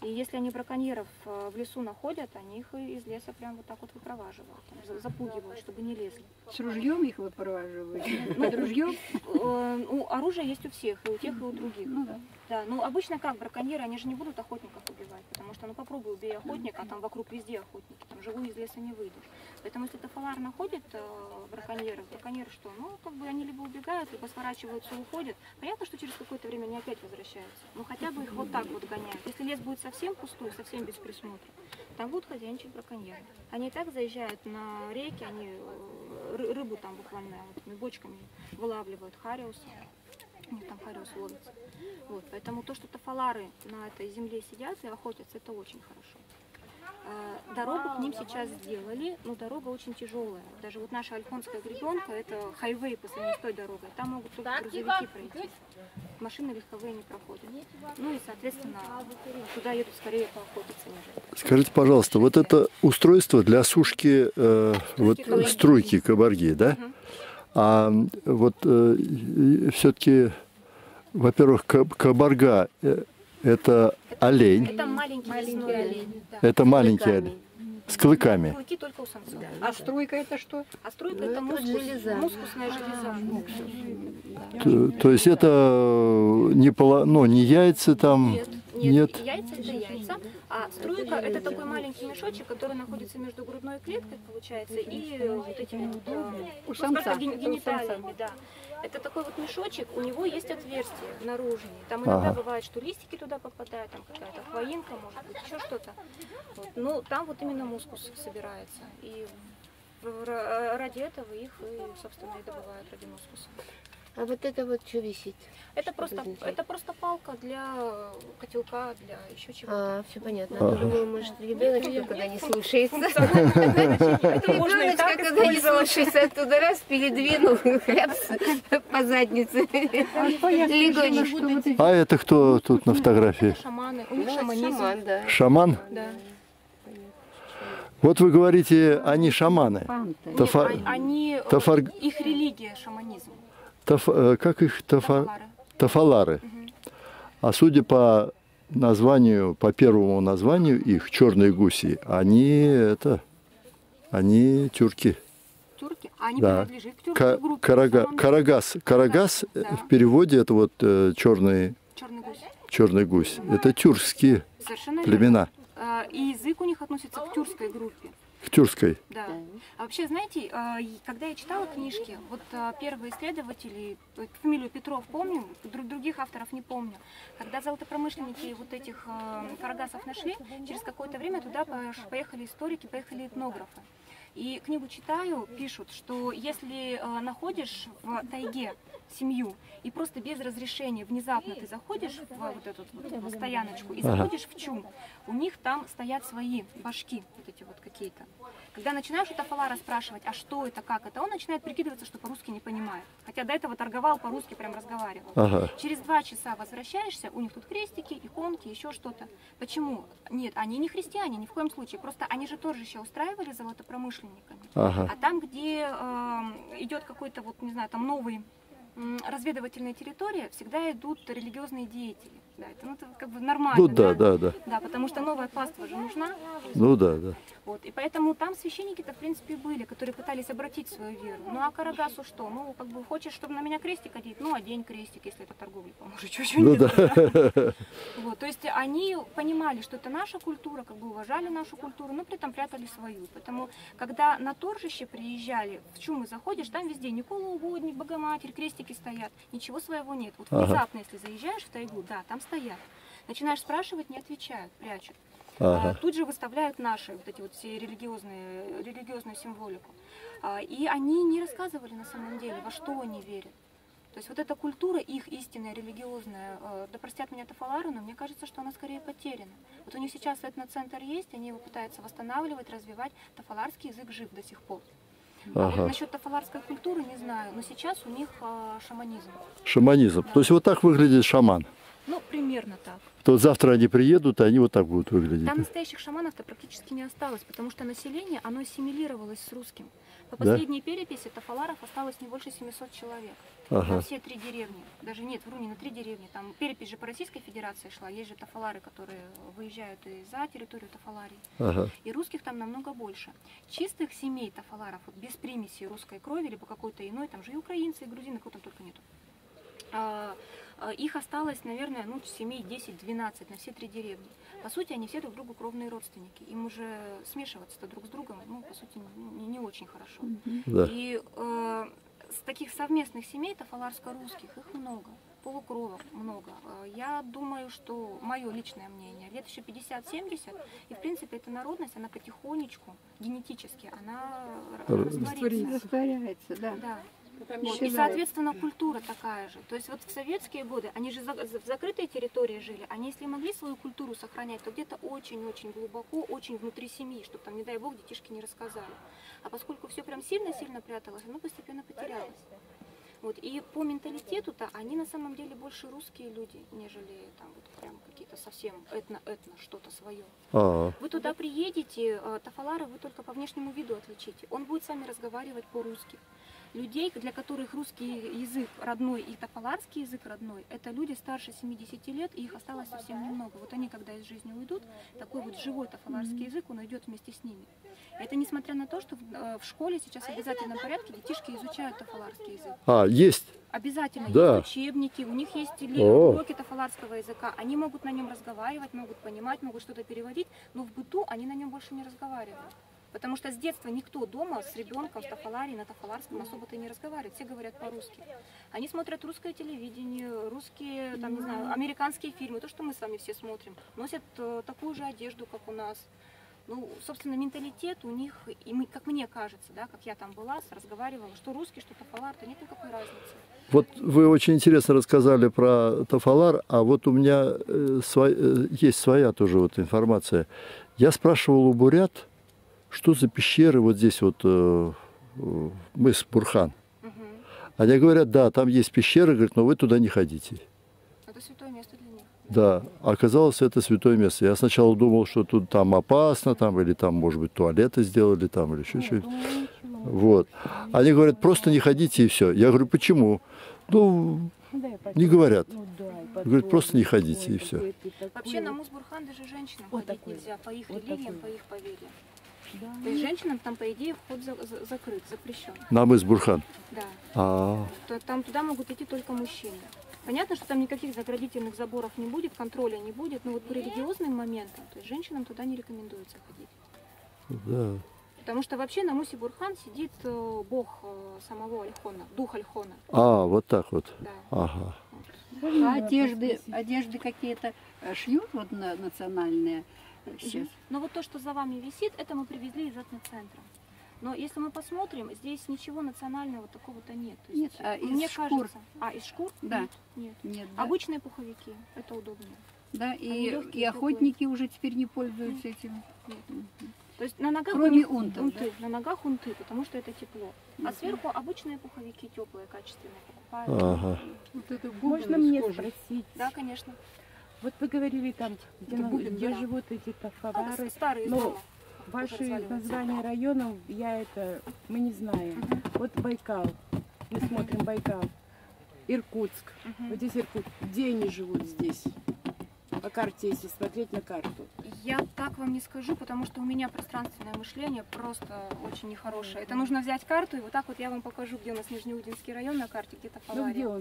[SPEAKER 3] И если они браконьеров в лесу находят, они их из леса прям вот так вот выпроваживают, там, запугивают, чтобы не лезли.
[SPEAKER 8] С ружьем их выпроваживают? Под ружьем?
[SPEAKER 3] Оружие есть у всех, и у тех, и у других.
[SPEAKER 8] Ну да.
[SPEAKER 3] Да, ну обычно как браконьеры, они же не будут охотников убивать, потому что, ну попробуй убей охотника, а там вокруг везде охотники, там живую из леса не выйдешь. Поэтому если тафалар находит браконьеры что, ну как бы они либо убегают, либо сворачиваются и уходят. Понятно, что через какое-то время они опять возвращаются, но хотя бы их вот так вот гоняют. Если лес будет совсем пустой, совсем без присмотра, там будут хозяйничать браконьеры. Они и так заезжают на реки, они рыбу там буквально вот этими бочками вылавливают, хариусы. У них там хариус ловится. Вот, поэтому то, что тафалары на этой земле сидят и охотятся, это очень хорошо. Дорогу к ним сейчас сделали, но дорога очень тяжелая. Даже вот наша Ольхонская гребенка, это хайвей по сравнению с той дорогой. Там могут только грузовики пройти. Машины легковые не проходят. Ну и, соответственно, туда едут скорее поохотиться, нежели.
[SPEAKER 1] Скажите, пожалуйста, вот это устройство для сушки струйки кабарги, да? А вот все-таки, во-первых, кабарга это олень.
[SPEAKER 3] Это маленький олень. Да.
[SPEAKER 1] Это маленький олень. С клыками.
[SPEAKER 3] Клыки только у самцов.
[SPEAKER 8] А струйка это что?
[SPEAKER 3] А струйка это мускусная железа.
[SPEAKER 1] То есть это не яйца там?
[SPEAKER 3] Нет, яйца это яйца, а струйка это такой маленький мешочек, который находится между грудной клеткой, получается, и вот этими гениталиями, да. Это такой вот мешочек, у него есть отверстие наружнее. Там иногда бывает, что листики туда попадают, там какая-то хвоинка, может быть, еще что-то. Вот. Ну, там вот именно мускус собирается. И ради этого их, собственно, и добывают ради мускуса.
[SPEAKER 5] А вот это вот что висит?
[SPEAKER 3] Это просто палка для котелка, для еще чего-то.
[SPEAKER 5] Все понятно. А то думаю, может, ребеночка, когда не слушается.
[SPEAKER 3] Ребеночка,
[SPEAKER 5] когда не слушается, оттуда раз передвинул, хряпс по заднице.
[SPEAKER 1] А это кто тут на фотографии?
[SPEAKER 3] Шаманы. У них шаманизм.
[SPEAKER 1] Шаман?
[SPEAKER 3] Да.
[SPEAKER 1] Вот вы говорите, они шаманы.
[SPEAKER 3] Их религия шаманизм.
[SPEAKER 1] Как их тафалары. А судя по названию, по первому названию их, черные гуси, они тюрки.
[SPEAKER 3] Тюрки? Они
[SPEAKER 1] да.
[SPEAKER 3] принадлежат к тюркской группе.
[SPEAKER 1] Карагас
[SPEAKER 3] да.
[SPEAKER 1] В переводе это вот черный гусь. Это тюркские племена.
[SPEAKER 3] И язык у них относится к тюркской группе.
[SPEAKER 1] К тюркской?
[SPEAKER 3] Да. А вообще, знаете, когда я читала книжки, вот первые исследователи, фамилию Петров помню, других авторов не помню, когда золотопромышленники вот этих карагасов нашли, через какое-то время туда поехали историки, поехали этнографы. И книгу читаю, пишут, что если находишь в тайге семью и просто без разрешения внезапно ты заходишь в вот эту вот стояночку и заходишь в чум, у них там стоят свои башки, вот эти вот какие-то. Когда начинаешь у тафалара спрашивать, а что это, как это, он начинает прикидываться, что по-русски не понимает. Хотя до этого торговал по-русски, прям разговаривал. Через 2 часа возвращаешься, у них тут крестики, иконки, еще что-то. Почему? Нет, они не христиане, ни в коем случае. Просто они же тоже еще устраивали золотопромышленниками. А там, где идет какой-то, вот не знаю, там новый разведывательная территория, всегда идут религиозные деятели. Да, это как бы нормально.
[SPEAKER 1] Ну да, да, да.
[SPEAKER 3] Да, потому что новая паства же нужна.
[SPEAKER 1] Ну да, да.
[SPEAKER 3] Вот, и поэтому там священники-то, в принципе, были, которые пытались обратить свою веру. Ну а Карагасу что? Ну, как бы, хочешь, чтобы на меня крестик одеть? Ну, одень крестик, если это торговля поможет. Чуть-чуть
[SPEAKER 1] ну, да.
[SPEAKER 3] Вот, то есть они понимали, что это наша культура, как бы уважали нашу культуру, но при этом прятали свою. Поэтому, когда на торжище приезжали, в чумы заходишь, там везде Никола Угодник, Богоматерь, крестики стоят, ничего своего нет. Вот внезапно, если заезжаешь в тайгу, да, там стоят. Начинаешь спрашивать, не отвечают, прячут. Тут же выставляют наши вот эти вот все религиозную символику. И они не рассказывали на самом деле, во что они верят. То есть вот эта культура, их истинная, религиозная, да простят меня тафалары, но мне кажется, что она скорее потеряна. Вот у них сейчас этноцентр есть, они его пытаются восстанавливать, развивать, тафаларский язык жив до сих пор. А вот насчет тафаларской культуры не знаю, но сейчас у них шаманизм.
[SPEAKER 1] Шаманизм. То есть вот так выглядит шаман.
[SPEAKER 3] Ну, примерно так.
[SPEAKER 1] То завтра они приедут, и они вот так будут выглядеть.
[SPEAKER 3] Там настоящих шаманов-то практически не осталось, потому что население, оно ассимилировалось с русским. По
[SPEAKER 1] Да?
[SPEAKER 3] последней переписи тафаларов осталось не больше 700 человек.
[SPEAKER 1] Ага.
[SPEAKER 3] На все 3 деревни. Даже нет, вру, не на 3 деревни. Там перепись же по Российской Федерации шла. Есть же тафалары, которые выезжают и за территорию тафаларий.
[SPEAKER 1] Ага.
[SPEAKER 3] И русских там намного больше. Чистых семей тафаларов, вот без примеси русской крови, либо какой-то иной, там же и украинцы, и грузины, кого там только нету. Их осталось, наверное, ну, семей 10-12 на все 3 деревни. По сути, они все друг другу кровные родственники. Им уже смешиваться-то друг с другом, ну, по сути, не очень хорошо.
[SPEAKER 1] Да.
[SPEAKER 3] И с таких совместных семей тафаларско-русских их много, полукровок много. Я думаю, что мое личное мнение, лет еще 50-70, и в принципе эта народность, она потихонечку, генетически, она растворится.
[SPEAKER 8] Растворяется, да.
[SPEAKER 3] Да.
[SPEAKER 8] Там
[SPEAKER 3] Вот. И,
[SPEAKER 8] исчезает.
[SPEAKER 3] соответственно, культура такая же. То есть вот в советские годы, они же в закрытой территории жили, они если могли свою культуру сохранять, то где-то очень-очень глубоко, очень внутри семьи, чтобы там, не дай бог, детишки не рассказали. А поскольку все прям сильно-сильно пряталось, оно постепенно потерялось. Вот. И по менталитету-то они на самом деле больше русские люди, нежели там вот прям какие-то совсем этно что-то свое.
[SPEAKER 1] А,
[SPEAKER 3] Вы туда приедете, тафалара вы только по внешнему виду отличите. Он будет с вами разговаривать по-русски. Людей, для которых русский язык родной и тафаларский язык родной, это люди старше 70 лет, и их осталось совсем немного. Вот они, когда из жизни уйдут, такой вот живой тафаларский язык, он уйдет вместе с ними. Это несмотря на то, что в школе сейчас в обязательном порядке детишки изучают тафаларский язык.
[SPEAKER 1] есть.
[SPEAKER 3] Обязательно
[SPEAKER 1] Да.
[SPEAKER 3] есть учебники, у них есть
[SPEAKER 1] О.
[SPEAKER 3] уроки тафаларского языка. Они могут на нем разговаривать, могут понимать, могут что-то переводить, но в быту они на нем больше не разговаривают. Потому что с детства никто дома с ребенком в тафаларе на тафаларском особо-то и не разговаривает. Все говорят по-русски. Они смотрят русское телевидение, русские, там, не знаю, американские фильмы, то, что мы с вами все смотрим. Носят такую же одежду, как у нас. Ну, собственно, менталитет у них, и мы, как мне кажется, да, как я там была, разговаривала, что русский, что тафалар, то нет никакой разницы.
[SPEAKER 1] Вот вы очень интересно рассказали про тафалар, а вот у меня есть своя тоже вот информация. Я спрашивал у бурят, что за пещеры вот здесь вот мыс Бурхан. Они говорят, да, там есть пещеры, говорят, но вы туда не ходите.
[SPEAKER 3] Это святое место для них.
[SPEAKER 1] Да, оказалось, это святое место. Я сначала думал, что тут там опасно, там, или там, может быть, туалеты сделали, там, или еще что-то. Вот. Они говорят, просто не ходите и все. Я говорю, почему? Ну, не говорят. Говорят, просто не ходите и все.
[SPEAKER 3] Вообще на Мус-Бурхан даже женщинам ходить нельзя, по их религиям, по их поверьям. То есть женщинам там, по идее, вход закрыт, запрещен.
[SPEAKER 1] На мыс Бурхан.
[SPEAKER 3] Да.
[SPEAKER 1] А,
[SPEAKER 3] Там туда могут идти только мужчины. Понятно, что там никаких заградительных заборов не будет, контроля не будет, но вот по религиозным моментам, то есть женщинам туда не рекомендуется ходить.
[SPEAKER 1] да.
[SPEAKER 3] Потому что вообще на Мусе Бурхан сидит бог самого Альхона, дух Альхона.
[SPEAKER 1] А, вот так вот.
[SPEAKER 3] Да.
[SPEAKER 1] Ага.
[SPEAKER 8] А одежды какие-то шьют вот национальные сейчас?
[SPEAKER 3] Но вот то, что за вами висит, это мы привезли из этноцентра. Но если мы посмотрим, здесь ничего национального такого-то нет. То есть,
[SPEAKER 8] Нет, из
[SPEAKER 3] мне
[SPEAKER 8] шкур.
[SPEAKER 3] кажется, из шкур?
[SPEAKER 8] Да.
[SPEAKER 3] Нет.
[SPEAKER 8] Нет, да.
[SPEAKER 3] Обычные пуховики, это удобнее.
[SPEAKER 8] Да,
[SPEAKER 3] Они легкие,
[SPEAKER 8] и охотники уже теперь не пользуются этим.
[SPEAKER 3] То есть на ногах
[SPEAKER 8] Кроме
[SPEAKER 3] у них
[SPEAKER 8] унтов,
[SPEAKER 3] унты, на ногах унты, потому что это тепло. А сверху обычные пуховики теплые, качественные покупают.
[SPEAKER 1] Ага.
[SPEAKER 8] Вот это
[SPEAKER 6] Можно мне спросить?
[SPEAKER 3] Да, конечно.
[SPEAKER 6] Вот вы говорили там, где
[SPEAKER 3] да.
[SPEAKER 6] живут эти тафалары.
[SPEAKER 3] Старые
[SPEAKER 6] Но
[SPEAKER 3] дома.
[SPEAKER 6] ваши
[SPEAKER 3] разваливаются.
[SPEAKER 6] названия районов, мы не знаем. Вот Байкал, мы смотрим Байкал, Иркутск. Вот здесь Иркутск. Где они живут здесь? По карте, если смотреть на карту.
[SPEAKER 3] Я так вам не скажу, потому что у меня пространственное мышление просто очень нехорошее. Это нужно взять карту, и вот так вот я вам покажу, где у нас Нижнеудинский район на карте, где-то
[SPEAKER 6] Ну
[SPEAKER 3] Фалария.
[SPEAKER 6] где он?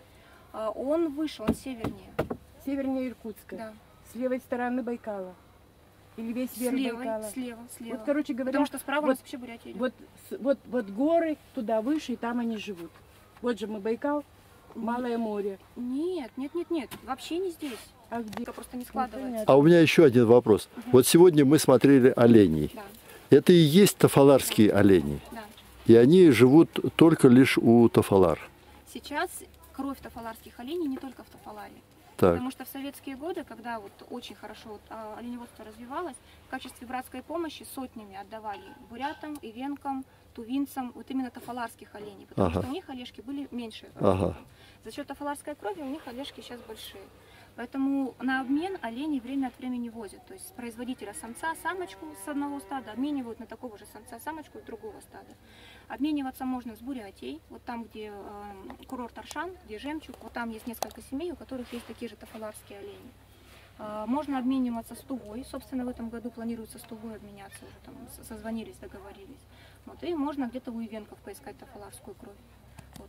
[SPEAKER 3] Он выше, он севернее.
[SPEAKER 6] Севернее Иркутска.
[SPEAKER 3] Да.
[SPEAKER 6] С левой стороны Байкала. Или весь верх Байкала.
[SPEAKER 3] Слева.
[SPEAKER 6] Вот, короче говоря,
[SPEAKER 3] Потому что справа у
[SPEAKER 6] вот-
[SPEAKER 3] нас вообще Бурятия идет.
[SPEAKER 6] вот горы туда выше, и там они живут. Вот же мы Байкал, Малое море.
[SPEAKER 3] Нет. Вообще не здесь.
[SPEAKER 6] А где?
[SPEAKER 3] Это просто не складывается.
[SPEAKER 6] Понятно.
[SPEAKER 1] А у меня еще один вопрос. Вот сегодня мы смотрели оленей.
[SPEAKER 3] Да,
[SPEAKER 1] Это и есть тафаларские олени.
[SPEAKER 3] да.
[SPEAKER 1] И они живут только лишь у тафалар.
[SPEAKER 3] Сейчас кровь тафаларских оленей не только в Тафаларе.
[SPEAKER 1] Так.
[SPEAKER 3] Потому что в советские годы, когда вот очень хорошо вот, оленеводство развивалось, в качестве братской помощи сотнями отдавали бурятам, ивенкам, тувинцам, вот именно тафаларских оленей. Потому
[SPEAKER 1] Ага.
[SPEAKER 3] что у них олежки были меньше.
[SPEAKER 1] Ага.
[SPEAKER 3] За счет тафаларской крови у них олежки сейчас большие. Поэтому на обмен оленей время от времени возят. То есть с производителя самца самочку с одного стада обменивают на такого же самца самочку из другого стада. Обмениваться можно с Бурятией, вот там, где курорт Аршан, где жемчуг, вот там есть несколько семей, у которых есть такие же тафаларские олени. Можно обмениваться с Тувой, собственно, в этом году планируется с Тувой обменяться, уже там созвонились, договорились. Вот, и можно где-то у ивенков поискать тафаларскую кровь. Вот.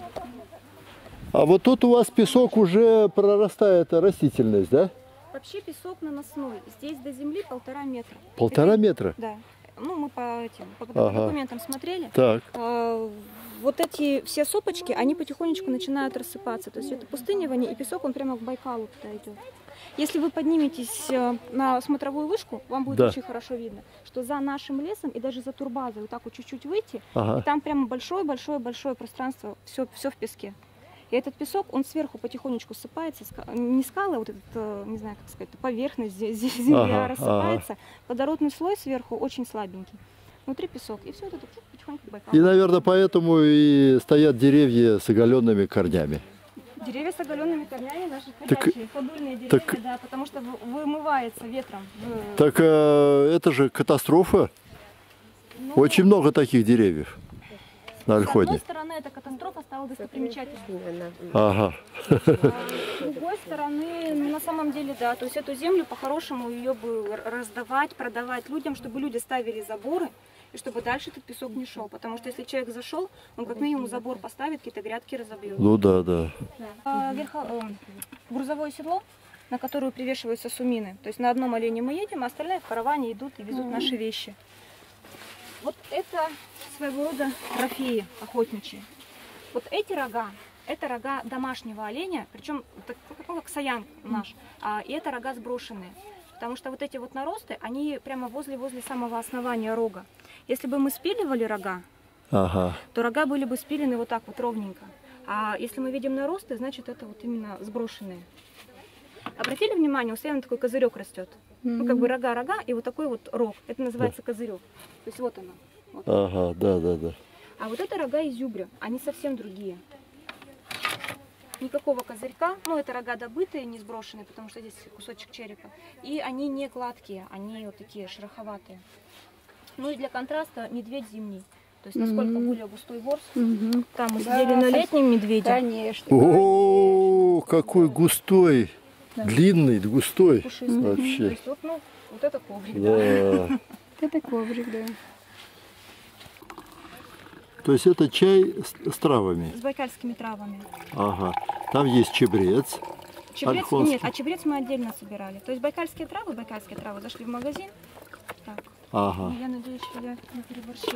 [SPEAKER 1] А вот тут у вас песок уже прорастает растительность, да?
[SPEAKER 3] Вообще песок наносной. Здесь до земли 1,5 метра.
[SPEAKER 1] 1,5 метра?
[SPEAKER 3] Да. Ну, мы по
[SPEAKER 1] Ага.
[SPEAKER 3] документам смотрели.
[SPEAKER 1] Так.
[SPEAKER 3] Вот эти все сопочки, они потихонечку начинают рассыпаться. То есть это пустынивание, и песок, он прямо к Байкалу туда идет. Если вы подниметесь на смотровую вышку, вам будет
[SPEAKER 1] Да.
[SPEAKER 3] очень хорошо видно, что за нашим лесом и даже за турбазой вот так вот чуть-чуть выйти,
[SPEAKER 1] Ага.
[SPEAKER 3] и там прямо большое-большое-большое пространство, все в песке. И этот песок, он сверху потихонечку ссыпается, не скалы, а вот этот, не знаю, как сказать, поверхность земли
[SPEAKER 1] Ага,
[SPEAKER 3] рассыпается, водородный слой сверху очень слабенький, внутри песок, и все это потихоньку к
[SPEAKER 1] И,
[SPEAKER 3] Байкалу.
[SPEAKER 1] наверное, поэтому и стоят деревья с оголенными корнями.
[SPEAKER 3] Деревья с оголенными корнями, наши
[SPEAKER 1] Так-
[SPEAKER 3] ходячие, ходульные деревья,
[SPEAKER 1] так-
[SPEAKER 3] да, потому что вымывается ветром.
[SPEAKER 1] Так это же катастрофа.
[SPEAKER 3] Ну,
[SPEAKER 1] Очень много таких деревьев на
[SPEAKER 3] с одной
[SPEAKER 1] Альходе.
[SPEAKER 3] стороны, эта катастрофа стала достопримечательной.
[SPEAKER 1] Ага.
[SPEAKER 3] А с другой стороны, ну, на самом деле, да, то есть эту землю по-хорошему ее бы раздавать, продавать людям, чтобы люди ставили заборы, и чтобы дальше этот песок не шел. Потому что если человек зашел, он как минимум забор поставит, какие-то грядки разобьет.
[SPEAKER 1] Ну да, да.
[SPEAKER 3] Грузовое седло, на которое привешиваются сумины. То есть на одном олене мы едем, а остальные в караване идут и везут наши вещи. Вот это своего рода трофеи охотничьи. Вот эти рога, это рога домашнего оленя, причем как саян наш, и это рога сброшенные. Потому что вот эти вот наросты, они прямо возле самого основания рога. Если бы мы спиливали рога,
[SPEAKER 1] Ага.
[SPEAKER 3] то рога были бы спилены вот так вот ровненько. А если мы видим наросты, значит это вот именно сброшенные. Обратили внимание, у саяна такой козырек растет. Ну как бы рога, и вот такой вот рог. Это называется козырек. То есть вот оно. Вот.
[SPEAKER 1] Ага, да, да, да.
[SPEAKER 3] А вот это рога изюбря, они совсем другие. Никакого козырька, ну это рога добытые, не сброшенные, потому что здесь кусочек черепа. И они не гладкие, они вот такие шероховатые. Ну и для контраста медведь зимний. То есть насколько более густой ворс. Там мы сидели на летнем медведе.
[SPEAKER 8] Конечно.
[SPEAKER 1] О, какой густой, длинный, густой.
[SPEAKER 3] Пушистый. То
[SPEAKER 1] Вообще.
[SPEAKER 3] есть вот, ну, вот это коврик. Да.
[SPEAKER 1] Да.
[SPEAKER 8] Это коврик, да.
[SPEAKER 1] То есть это чай с травами.
[SPEAKER 3] С байкальскими травами.
[SPEAKER 1] Ага. Там есть чебрец.
[SPEAKER 3] Чебрец,
[SPEAKER 1] Ольхонский.
[SPEAKER 3] нет, а чебрец мы отдельно собирали. То есть байкальские травы, зашли в магазин. Так,
[SPEAKER 1] Ага.
[SPEAKER 3] я надеюсь, что я не переборщила.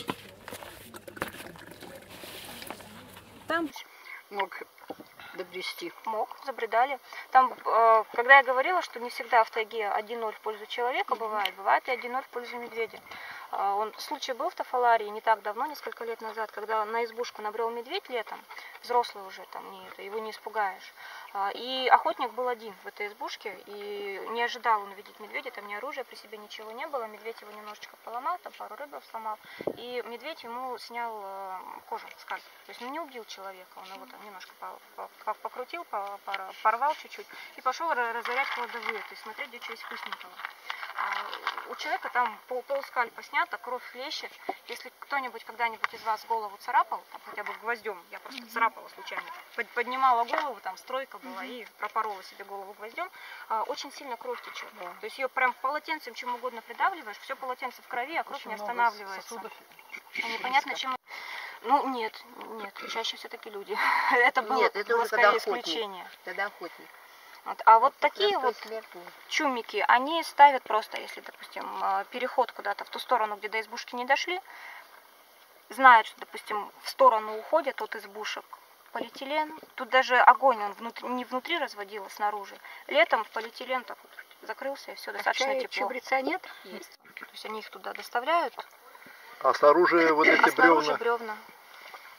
[SPEAKER 3] Там
[SPEAKER 5] Мог добрести.
[SPEAKER 3] мог, забредали. Там, когда я говорила, что не всегда в тайге 1-0 в пользу человека бывает и 1-0 в пользу медведя. Случай был в Тафаларии не так давно, несколько лет назад, когда на избушку набрел медведь летом, взрослый уже, там, его не испугаешь. И охотник был один в этой избушке, и не ожидал он видеть медведя, там ни оружия при себе, ничего не было. Медведь его немножечко поломал, там пару рыбов сломал, и медведь ему снял кожу, скальп. То есть он не убил человека, он его там немножко покрутил, порвал чуть-чуть и пошел разорять кладовые, то есть смотреть, где что есть вкусненького. У человека там полскальпа снято, кровь хлещет. Если кто-нибудь когда-нибудь из вас голову царапал, там, хотя бы гвоздем, я просто царапала случайно, поднимала голову, там стройка была и пропорола себе голову гвоздем, очень сильно кровь течет. То есть ее прям полотенцем чем угодно придавливаешь, все полотенце в крови, а кровь не останавливается. Непонятно, чем... Ну нет, чаще все-таки люди. Это было скорее исключение.
[SPEAKER 5] Тогда охотник.
[SPEAKER 3] Вот. А вот такие вот чумики, они ставят просто, если, допустим, переход куда-то в ту сторону, где до избушки не дошли, знают, что, допустим, в сторону уходят от избушек полиэтилен. Тут даже огонь он не внутри разводил, а снаружи. Летом в полиэтилен так вот закрылся, и все достаточно тепло.
[SPEAKER 5] Чебреца нет?
[SPEAKER 3] Есть. То есть они их туда доставляют.
[SPEAKER 1] А снаружи вот эти
[SPEAKER 3] Снаружи бревна.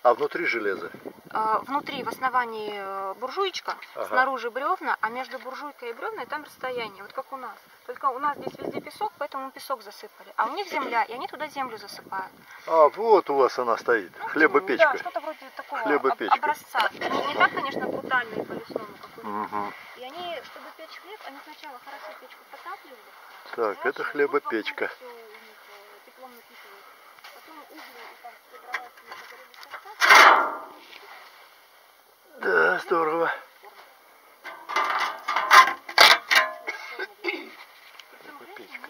[SPEAKER 1] А внутри железо?
[SPEAKER 3] Внутри, в основании буржуечка,
[SPEAKER 1] Ага.
[SPEAKER 3] снаружи бревна, а между буржуйкой и бревной там расстояние, вот как у нас. Только у нас здесь везде песок, поэтому песок засыпали. А у них земля, и они туда землю засыпают.
[SPEAKER 1] А, вот у вас она стоит, хлебопечка.
[SPEAKER 3] Да, что-то вроде такого
[SPEAKER 1] Хлебопечка.
[SPEAKER 3] образца. Не так, конечно, брутально и по-лесному, как у них.
[SPEAKER 1] Угу.
[SPEAKER 3] И они, чтобы печь хлеб, они сначала хорошо печку протапливали.
[SPEAKER 1] Так, это хлебопечка.
[SPEAKER 3] Всё у них теплом напитывают. Потом угли и там все дрова с ними погорели в костях.
[SPEAKER 1] Да, здорово. Хлебопечка.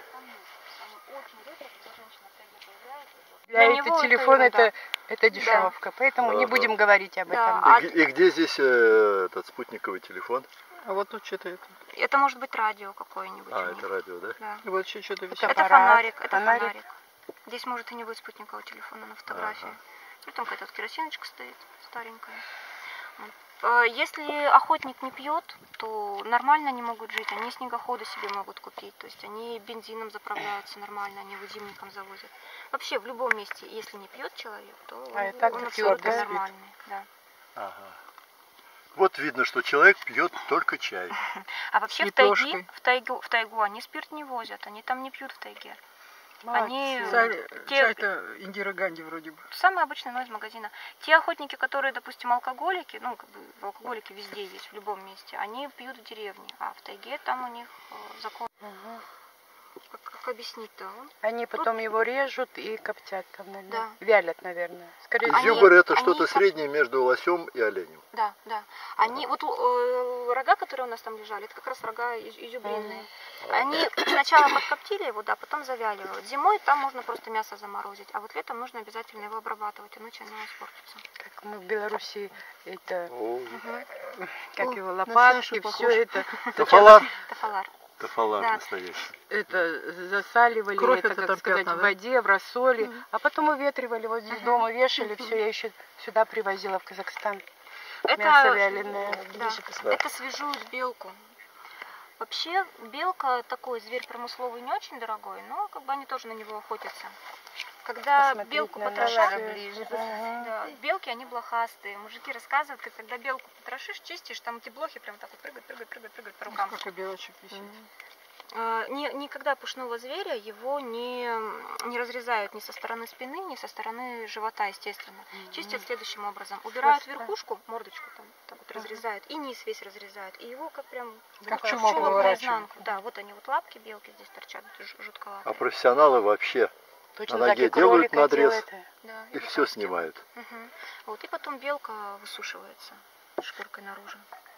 [SPEAKER 6] Для этого телефон это дешевка, поэтому не
[SPEAKER 1] Ага.
[SPEAKER 6] будем говорить об этом.
[SPEAKER 3] Да.
[SPEAKER 1] И где здесь этот спутниковый телефон?
[SPEAKER 2] А вот тут что-то это.
[SPEAKER 3] Это может быть радио какое-нибудь.
[SPEAKER 1] А,
[SPEAKER 3] у них.
[SPEAKER 1] это радио, да?
[SPEAKER 3] Да.
[SPEAKER 2] И вот еще что-то висит.
[SPEAKER 6] Это
[SPEAKER 3] Это
[SPEAKER 6] аппарат,
[SPEAKER 3] фонарик, это
[SPEAKER 6] фонарик.
[SPEAKER 3] фонарик. Здесь может и не быть спутникового телефона на фотографии.
[SPEAKER 1] Ага.
[SPEAKER 3] Ну, там какая-то вот керосиночка стоит, старенькая. Вот. Если охотник не пьет, то нормально они могут жить. Они снегоходы себе могут купить. То есть они бензином заправляются нормально, они его зимником завозят. Вообще в любом месте, если не пьет человек, то
[SPEAKER 6] А и так
[SPEAKER 3] он
[SPEAKER 6] пьет,
[SPEAKER 3] абсолютно
[SPEAKER 6] да?
[SPEAKER 3] нормальный. Да.
[SPEAKER 1] Ага. Вот видно, что человек пьет только чай.
[SPEAKER 3] А вообще
[SPEAKER 2] Лепешкой.
[SPEAKER 3] в тайгу они спирт не возят, они там не пьют в тайге. Они
[SPEAKER 6] Молодцы.
[SPEAKER 2] Чай-то Индира Ганди вроде бы.
[SPEAKER 3] самый обычный, но из магазина. Те охотники, которые, допустим, алкоголики, ну, как бы алкоголики везде есть, в любом месте, они пьют в деревне, а в тайге там у них закон.
[SPEAKER 6] Мгм.
[SPEAKER 3] Как объяснить-то?
[SPEAKER 6] Они потом его режут и коптят там, наверное.
[SPEAKER 3] Да.
[SPEAKER 6] Вялят, наверное. Скорее всего.
[SPEAKER 1] Изюбр это
[SPEAKER 3] они
[SPEAKER 1] что-то
[SPEAKER 3] как-
[SPEAKER 1] среднее между лосем и оленем.
[SPEAKER 3] Да, да. Они, вот рога, которые у нас там лежали, это как раз рога изюбринные. Они сначала подкоптили его, да, потом завяливают. Зимой там можно просто мясо заморозить, а вот летом нужно обязательно его обрабатывать, иначе оно испортится.
[SPEAKER 6] Как мы в Беларуси, это,
[SPEAKER 1] О,
[SPEAKER 6] как
[SPEAKER 3] О,
[SPEAKER 6] его,
[SPEAKER 2] на
[SPEAKER 6] лопатки,
[SPEAKER 2] Сашу
[SPEAKER 6] все
[SPEAKER 2] похож.
[SPEAKER 6] это.
[SPEAKER 1] тафалар.
[SPEAKER 3] Тафалар.
[SPEAKER 1] Тафалар
[SPEAKER 3] Да.
[SPEAKER 1] настоящий.
[SPEAKER 6] Это засаливали,
[SPEAKER 2] Кровь
[SPEAKER 6] это,
[SPEAKER 2] это
[SPEAKER 6] как
[SPEAKER 2] там
[SPEAKER 6] сказать,
[SPEAKER 2] пятна,
[SPEAKER 6] в
[SPEAKER 2] да?
[SPEAKER 6] воде, в рассоле, а потом уветривали, вот здесь дома вешали, все, я еще сюда привозила, в Казахстан. Мясо вяленое.
[SPEAKER 3] Да, это свежуют белку. Вообще белка такой зверь промысловый, не очень дорогой, но как бы они тоже на него охотятся. Когда
[SPEAKER 6] Посмотреть
[SPEAKER 3] белку
[SPEAKER 6] на
[SPEAKER 3] потрошат,
[SPEAKER 6] ближе.
[SPEAKER 3] да, белки они блохастые. Мужики рассказывают, как когда белку потрошишь, чистишь, там эти блохи прям так вот прыгают по рукам.
[SPEAKER 2] Сколько белочек висит.
[SPEAKER 3] Никогда пушного зверя его не разрезают ни со стороны спины, ни со стороны живота, естественно. Чистят следующим образом. Убирают
[SPEAKER 6] Хвоста.
[SPEAKER 3] верхушку, мордочку там так вот разрезают, и низ весь разрезают. И его как прям
[SPEAKER 2] Как
[SPEAKER 3] чумок
[SPEAKER 2] чумок выворачивают.
[SPEAKER 3] наизнанку. Да, вот они вот лапки белки здесь торчат, жутковато.
[SPEAKER 1] А профессионалы вообще
[SPEAKER 6] Точно
[SPEAKER 1] на
[SPEAKER 6] так
[SPEAKER 1] ноге
[SPEAKER 6] и
[SPEAKER 1] делают
[SPEAKER 6] кролика
[SPEAKER 1] надрез
[SPEAKER 6] делают.
[SPEAKER 3] Да,
[SPEAKER 1] и
[SPEAKER 3] или
[SPEAKER 1] все
[SPEAKER 3] как
[SPEAKER 1] снимают.
[SPEAKER 3] делают. Мгм. Вот, и потом белка высушивается шкуркой наружу.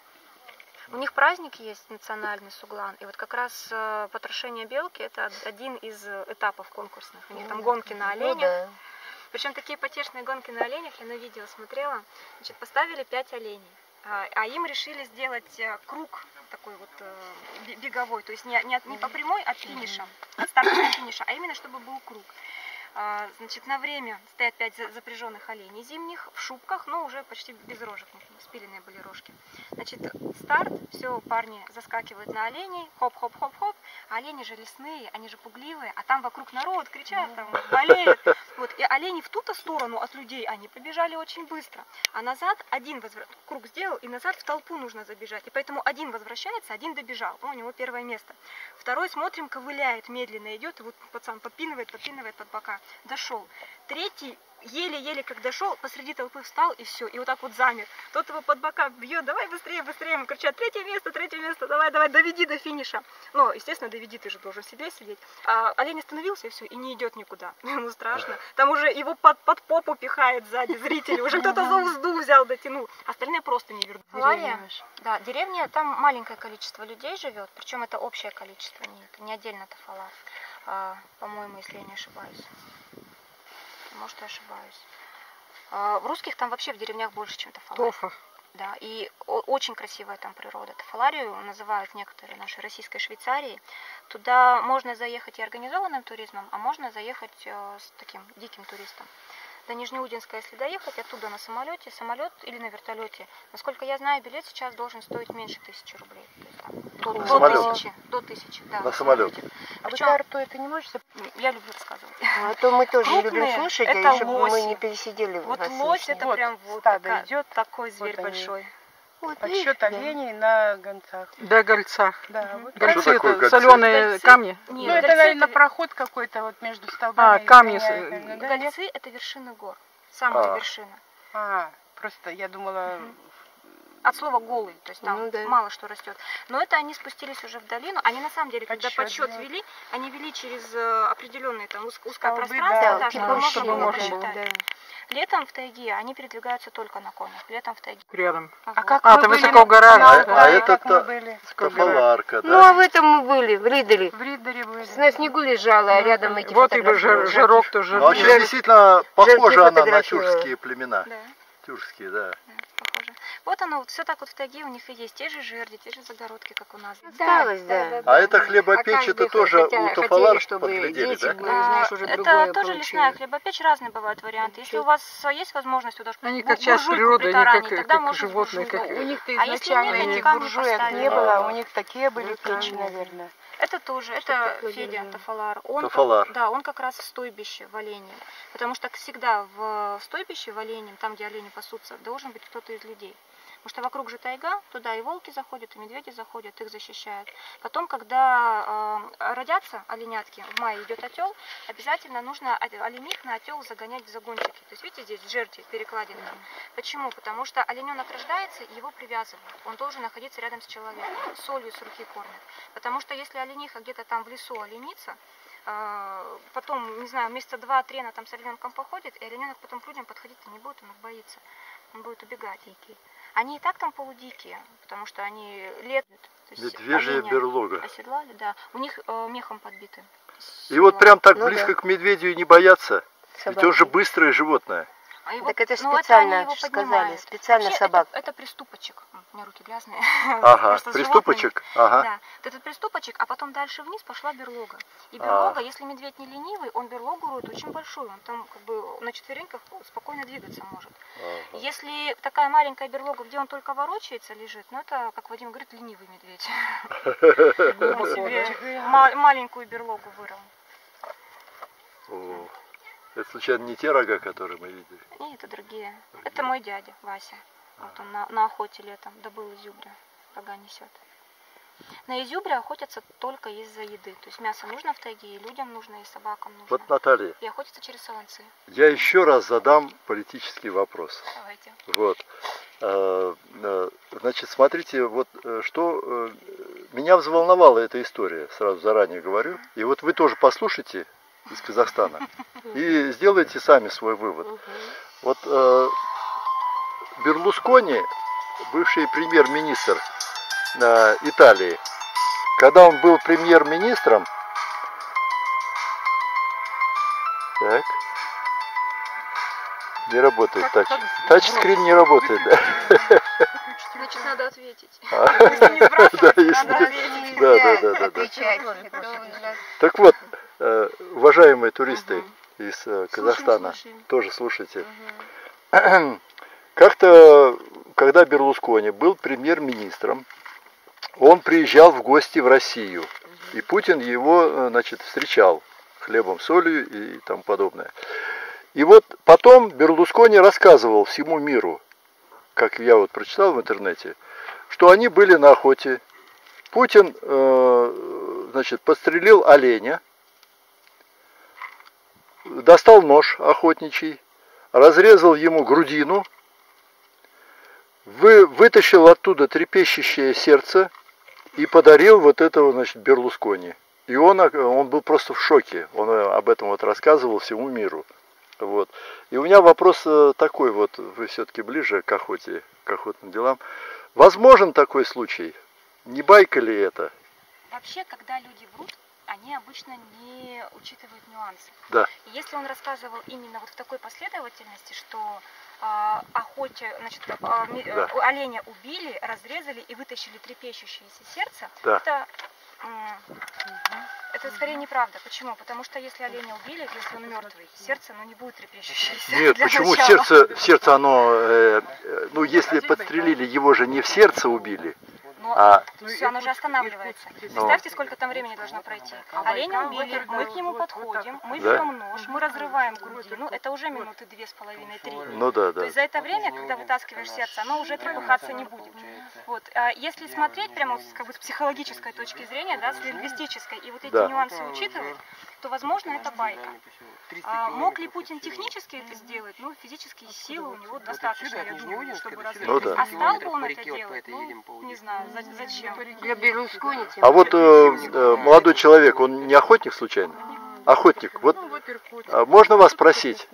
[SPEAKER 3] У них праздник есть национальный суглан, и вот как раз потрошение белки это один из этапов конкурсных. У них там гонки на оленях. Причем такие потешные гонки на оленях, я на видео смотрела. Значит, поставили 5 оленей, а им решили сделать круг такой вот беговой, то есть не по прямой от финиша, от старта до финиша, а именно чтобы был круг. Значит, на время стоят 5 запряженных оленей зимних в шубках, но уже почти без рожек, спиленные были рожки. Значит, старт, все, парни заскакивают на оленей, хоп-хоп-хоп-хоп, а олени же лесные, они же пугливые, а там вокруг народ кричат, там болеет. Вот, и олени в ту-то сторону от людей, они побежали очень быстро, а назад один круг сделал, и назад в толпу нужно забежать, и поэтому один возвращается, один добежал, у него первое место. Второй, смотрим, ковыляет, медленно идет, и вот пацан подпинывает под бока. Дошел. Третий еле-еле как дошел, посреди толпы встал и все, и вот так вот замер. Тот его под бока бьет, давай быстрее, быстрее, ему кричат, третье место, давай, доведи до финиша. Ну, естественно, доведи, ты же должен себе сидеть. А олень остановился и все, и не идет никуда. Ему страшно. Там уже его под попу пихает сзади зрители, уже кто-то за узду взял, дотянул. Остальные просто не вернут. Фалария, да, деревня, там маленькое количество людей живет, причем это общее количество, не отдельно Тафалар. По-моему, если я не ошибаюсь. Может, я ошибаюсь. В русских там вообще в деревнях больше, чем Тафалар.
[SPEAKER 2] Тофа.
[SPEAKER 3] Да, и очень красивая там природа. Тафаларию называют некоторые нашей российской Швейцарией. Туда можно заехать и организованным туризмом, а можно заехать с таким диким туристом. до Нижнеудинска, если доехать, оттуда на самолете, самолет или на вертолете. Насколько я знаю, билет сейчас должен стоить меньше 1000 рублей. То есть, там, до 1000, да.
[SPEAKER 1] На самолет.
[SPEAKER 5] А
[SPEAKER 3] Причем,
[SPEAKER 5] вы карту это не можете?
[SPEAKER 3] я люблю рассказывать.
[SPEAKER 5] А то мы тоже
[SPEAKER 3] Крупные
[SPEAKER 5] любим слушать,
[SPEAKER 3] это
[SPEAKER 5] чтобы мы
[SPEAKER 3] лоси.
[SPEAKER 5] не пересидели.
[SPEAKER 3] Вот
[SPEAKER 5] вас
[SPEAKER 3] лось
[SPEAKER 5] слушая.
[SPEAKER 3] это
[SPEAKER 6] Вот
[SPEAKER 3] прям вот
[SPEAKER 6] стадо идет,
[SPEAKER 3] такой зверь
[SPEAKER 6] вот они.
[SPEAKER 3] большой.
[SPEAKER 5] Вот,
[SPEAKER 6] Подсчет
[SPEAKER 5] видите?
[SPEAKER 6] оленей на гонцах.
[SPEAKER 2] До гольца.
[SPEAKER 6] Да, вот.
[SPEAKER 1] А что
[SPEAKER 2] Гольцы
[SPEAKER 1] такое
[SPEAKER 2] это
[SPEAKER 1] гольцы?
[SPEAKER 2] соленые
[SPEAKER 3] Гольцы?
[SPEAKER 2] камни.
[SPEAKER 6] Ну,
[SPEAKER 3] Нет,
[SPEAKER 6] это,
[SPEAKER 3] гольцы
[SPEAKER 6] наверное, проход какой-то вот между столбами.
[SPEAKER 2] камни
[SPEAKER 3] гольцы это вершины гор. Самая вершина.
[SPEAKER 6] Просто я думала...
[SPEAKER 3] От слова голый, то есть там
[SPEAKER 5] Ну да.
[SPEAKER 3] мало что растет. Но это они спустились уже в долину. Они на самом деле, когда
[SPEAKER 6] Подсчет
[SPEAKER 3] подсчет вели, они вели через определенное там узкое
[SPEAKER 6] Столбы,
[SPEAKER 3] пространство,
[SPEAKER 6] да,
[SPEAKER 3] чтобы можно
[SPEAKER 2] чтобы
[SPEAKER 3] было
[SPEAKER 2] можно
[SPEAKER 3] посчитать.
[SPEAKER 5] Да.
[SPEAKER 3] Летом в тайге они передвигаются только на конях. Летом в тайге.
[SPEAKER 2] Рядом.
[SPEAKER 3] Ага.
[SPEAKER 6] как
[SPEAKER 2] А,
[SPEAKER 6] мы
[SPEAKER 2] ты
[SPEAKER 6] были
[SPEAKER 2] высоко в горах,
[SPEAKER 6] на
[SPEAKER 2] да?
[SPEAKER 6] Алтае,
[SPEAKER 1] это
[SPEAKER 6] как мы
[SPEAKER 1] та-
[SPEAKER 6] были.
[SPEAKER 1] Тафаларка,
[SPEAKER 5] Ну, а
[SPEAKER 1] да?
[SPEAKER 5] в этом мы были, в Ридере.
[SPEAKER 6] В Риддере были.
[SPEAKER 5] На снегу лежала, а рядом эти
[SPEAKER 2] Вот и
[SPEAKER 5] фотографии.
[SPEAKER 2] жирок тоже.
[SPEAKER 1] Ну, вообще, действительно, похожа она на
[SPEAKER 5] фотографировала.
[SPEAKER 1] тюркские племена.
[SPEAKER 3] Да,
[SPEAKER 1] Тюркские, да.
[SPEAKER 3] да, похоже. Вот оно, вот все так вот в тайге у них и есть. Те же жерди, те же загородки, как у нас.
[SPEAKER 5] Осталось, да.
[SPEAKER 1] А это хлебопечь, это тоже у Тафалар
[SPEAKER 5] чтобы
[SPEAKER 1] подглядели,
[SPEAKER 5] дети
[SPEAKER 1] да?
[SPEAKER 5] были, знаешь, уже
[SPEAKER 3] Это
[SPEAKER 5] другое
[SPEAKER 3] тоже
[SPEAKER 5] получили.
[SPEAKER 3] лесная хлебопечь, разные бывают варианты. Если у вас есть возможность туда
[SPEAKER 2] Они
[SPEAKER 3] бу-
[SPEAKER 2] как часть
[SPEAKER 3] буржуйку
[SPEAKER 2] природы, они
[SPEAKER 3] притаранить,
[SPEAKER 2] как
[SPEAKER 3] тогда можно
[SPEAKER 2] животные,
[SPEAKER 3] буржуйку.
[SPEAKER 2] как-
[SPEAKER 6] У них-то
[SPEAKER 3] А если
[SPEAKER 6] изначально
[SPEAKER 3] нет, они
[SPEAKER 6] этих
[SPEAKER 3] камни
[SPEAKER 6] буржуек
[SPEAKER 3] поставили.
[SPEAKER 6] не было,
[SPEAKER 1] А.
[SPEAKER 6] у них такие были печи, наверное.
[SPEAKER 3] Это тоже, это Федя Тафалар. Он,
[SPEAKER 1] Тафалар.
[SPEAKER 3] Да, он как раз в стойбище в Олене. Потому что всегда в стойбище в Олене, там, где олени пасутся, должен быть кто-то из людей. Потому что вокруг же тайга, туда и волки заходят, и медведи заходят, их защищают. Потом, когда родятся оленятки, в мае идет отел, обязательно нужно олених на отел загонять в загончики. То есть, видите, здесь жерди перекладины. Почему? Потому что олененок рождается, его привязывают. Он должен находиться рядом с человеком, солью с руки кормят. Потому что если олениха где-то там в лесу оленится, потом, не знаю, месяца 2-3 она там с олененком походит, и олененок потом к людям подходить-то не будет, он их боится. Он будет убегать. Они и так там полудикие, потому что они летают.
[SPEAKER 1] Медвежья берлога.
[SPEAKER 3] Оседлали, да. У них мехом подбиты.
[SPEAKER 1] И вот прям так
[SPEAKER 5] Ну
[SPEAKER 1] близко
[SPEAKER 5] да.
[SPEAKER 1] к медведю не боятся. Ведь
[SPEAKER 5] Собаки.
[SPEAKER 1] он же быстрое животное.
[SPEAKER 3] А его-
[SPEAKER 5] Так это
[SPEAKER 3] ну,
[SPEAKER 5] специально
[SPEAKER 3] они его
[SPEAKER 5] сказали,
[SPEAKER 3] поднимают.
[SPEAKER 5] специально
[SPEAKER 3] Вообще,
[SPEAKER 5] собак.
[SPEAKER 3] Это приступочек. У меня руки грязные.
[SPEAKER 1] Ага,
[SPEAKER 3] Просто с
[SPEAKER 1] приступочек.
[SPEAKER 3] животными.
[SPEAKER 1] Ага.
[SPEAKER 3] Да. Вот этот приступочек, а потом дальше вниз пошла берлога. И берлога, если медведь не ленивый, он берлогу роет очень большую. Он там как бы на четвереньках спокойно двигаться может.
[SPEAKER 1] Ага.
[SPEAKER 3] Если такая маленькая берлога, где он только ворочается, лежит, ну это, как Вадим говорит, ленивый медведь. Он себе маленькую берлогу вырыл.
[SPEAKER 1] О, это случайно не те рога, которые мы видели?
[SPEAKER 3] И это другие. Это мой дядя Вася. Вот он на охоте летом добыл изюбря. Рога несет. На изюбря охотятся только из-за еды. То есть мясо нужно в тайге, и людям нужно, и собакам нужно.
[SPEAKER 1] Вот, Наталья,
[SPEAKER 3] И охотятся через солонцы.
[SPEAKER 1] я еще раз задам политический вопрос.
[SPEAKER 3] Давайте.
[SPEAKER 1] Вот. Значит, смотрите, вот что меня взволновала эта история, сразу заранее говорю. И вот вы тоже послушайте из Казахстана и сделайте сами свой вывод. Вот Берлускони, бывший премьер-министр Италии, когда он был премьер-министром, так, не работает тач. Тачскрин не работает, да?
[SPEAKER 3] Значит, надо ответить.
[SPEAKER 1] Да,
[SPEAKER 3] Если не сбрасывать, надо
[SPEAKER 1] если-
[SPEAKER 3] ответить.
[SPEAKER 1] да.
[SPEAKER 5] Отвечать. Это у нас
[SPEAKER 1] Так вот, уважаемые туристы из Казахстана,
[SPEAKER 3] слушаем.
[SPEAKER 1] тоже слушайте. Как-то, когда Берлускони был премьер-министром, он приезжал в гости в Россию, и Путин его, значит, встречал хлебом, солью и тому подобное. И вот потом Берлускони рассказывал всему миру, как я вот прочитал в интернете, что они были на охоте. Путин, значит, подстрелил оленя, достал нож охотничий, разрезал ему грудину, вытащил оттуда трепещущее сердце и подарил вот этого, значит, Берлускони. И он был просто в шоке. Он об этом вот рассказывал всему миру. Вот. И у меня вопрос такой вот, вы все-таки ближе к охоте, к охотным делам. Возможен такой случай? Не байка ли это?
[SPEAKER 3] Вообще, когда люди врут, они обычно не учитывают нюансы.
[SPEAKER 1] Да.
[SPEAKER 3] И если он рассказывал именно вот в такой последовательности, что значит, оленя убили, разрезали и вытащили трепещущееся сердце,
[SPEAKER 1] Да.
[SPEAKER 3] это это скорее неправда. Почему? Потому что если оленя убили, если он мертвый, сердце, оно не будет трепещущееся.
[SPEAKER 1] Нет, почему сердце оно, ну если подстрелили, его же не в сердце убили.
[SPEAKER 3] Все, оно же останавливается. Представьте, сколько там времени должно пройти. Оленя убили, мы к нему подходим, мы берем нож, мы разрываем грудину, это уже минуты 2,5-3.
[SPEAKER 1] Ну да, да.
[SPEAKER 3] То есть за это время, когда вытаскиваешь сердце, оно уже трепыхаться не будет. Вот. Если смотреть прямо как бы с психологической точки зрения, да, с лингвистической, и вот эти нюансы учитывать, то, возможно, это байка. Мог ли Путин технически это сделать? Ну, физические силы у него достаточно, я думаю, чтобы развить.
[SPEAKER 1] Ну, да.
[SPEAKER 3] А стал бы он это делать? Ну, не знаю, зачем.
[SPEAKER 5] Для Берлускони.
[SPEAKER 1] А вот молодой человек, он не охотник случайно? Охотник. Вот можно вас спросить?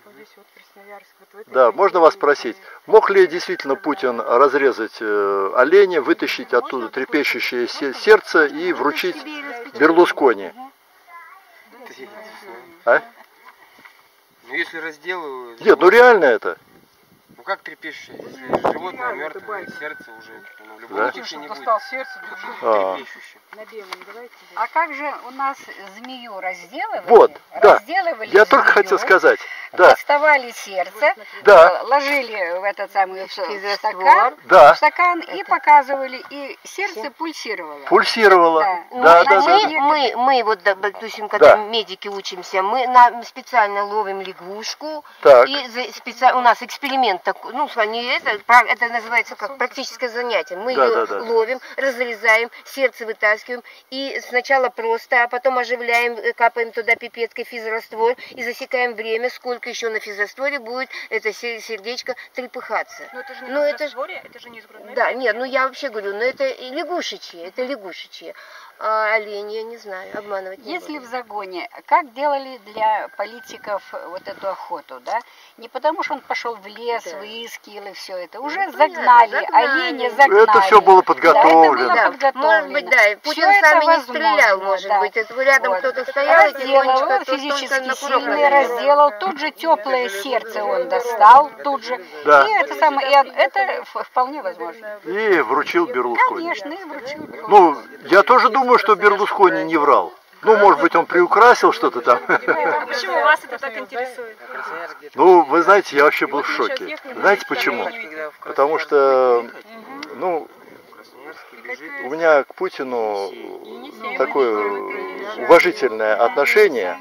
[SPEAKER 1] Да, можно вас спросить, мог ли действительно Путин разрезать оленя, вытащить оттуда трепещущее сердце и вручить Берлускони? А?
[SPEAKER 9] Ну если разделываю...
[SPEAKER 1] Нет, ну реально это.
[SPEAKER 9] Ну как трепещущее? Если животное мертвое, сердце уже в любом случае не будет трепещущим.
[SPEAKER 8] А как же у нас змею разделывали?
[SPEAKER 1] Вот, да.
[SPEAKER 8] Разделывали
[SPEAKER 1] Я только
[SPEAKER 8] змею,
[SPEAKER 1] хотел сказать. Да.
[SPEAKER 8] доставали сердце,
[SPEAKER 1] Да.
[SPEAKER 8] ложили в этот самый
[SPEAKER 1] Да.
[SPEAKER 8] в стакан и показывали, и сердце пульсировало.
[SPEAKER 1] Пульсировало.
[SPEAKER 8] Да.
[SPEAKER 1] Да,
[SPEAKER 5] Мы вот, допустим, когда медики учимся, мы специально ловим лягушку,
[SPEAKER 1] Так.
[SPEAKER 5] и у нас эксперимент такой, ну, это называется как практическое занятие. Мы ее ловим, разрезаем, сердце вытаскиваем, и сначала просто, а потом оживляем, капаем туда пипеткой физраствор и засекаем время, сколько еще на физрастворе будет это сердечко трепыхаться.
[SPEAKER 3] Но это же не это же не из грудной.
[SPEAKER 5] Да, нет, ну я вообще говорю, но это лягушечьи, а олень, я не знаю, обманывать не
[SPEAKER 8] Если
[SPEAKER 5] буду.
[SPEAKER 8] в загоне, как делали для политиков вот эту охоту, да? Не потому что он пошел в лес, выискивал и все это. Уже загнали, оленя загнали.
[SPEAKER 1] Это все было подготовлено.
[SPEAKER 8] Да, это было подготовлено.
[SPEAKER 5] Может быть, да, Путин
[SPEAKER 8] Всё
[SPEAKER 5] сам
[SPEAKER 8] это
[SPEAKER 5] и не
[SPEAKER 8] возможно,
[SPEAKER 5] стрелял, может быть. Это рядом кто-то стоял, и тихонечко
[SPEAKER 8] разделал, физически сильный разделал, тут же теплое сердце он достал, тут же.
[SPEAKER 1] Да.
[SPEAKER 8] И это самое, это вполне возможно.
[SPEAKER 1] И вручил Берлускони.
[SPEAKER 8] Конечно, и вручил.
[SPEAKER 1] Ну, я тоже думаю, что Берлускони не врал. Ну, может быть, он приукрасил что-то там.
[SPEAKER 3] Почему вас это так интересует?
[SPEAKER 1] Ну, вы знаете, я вообще был в шоке. Знаете почему? Потому что, ну, у меня к Путину такое уважительное отношение,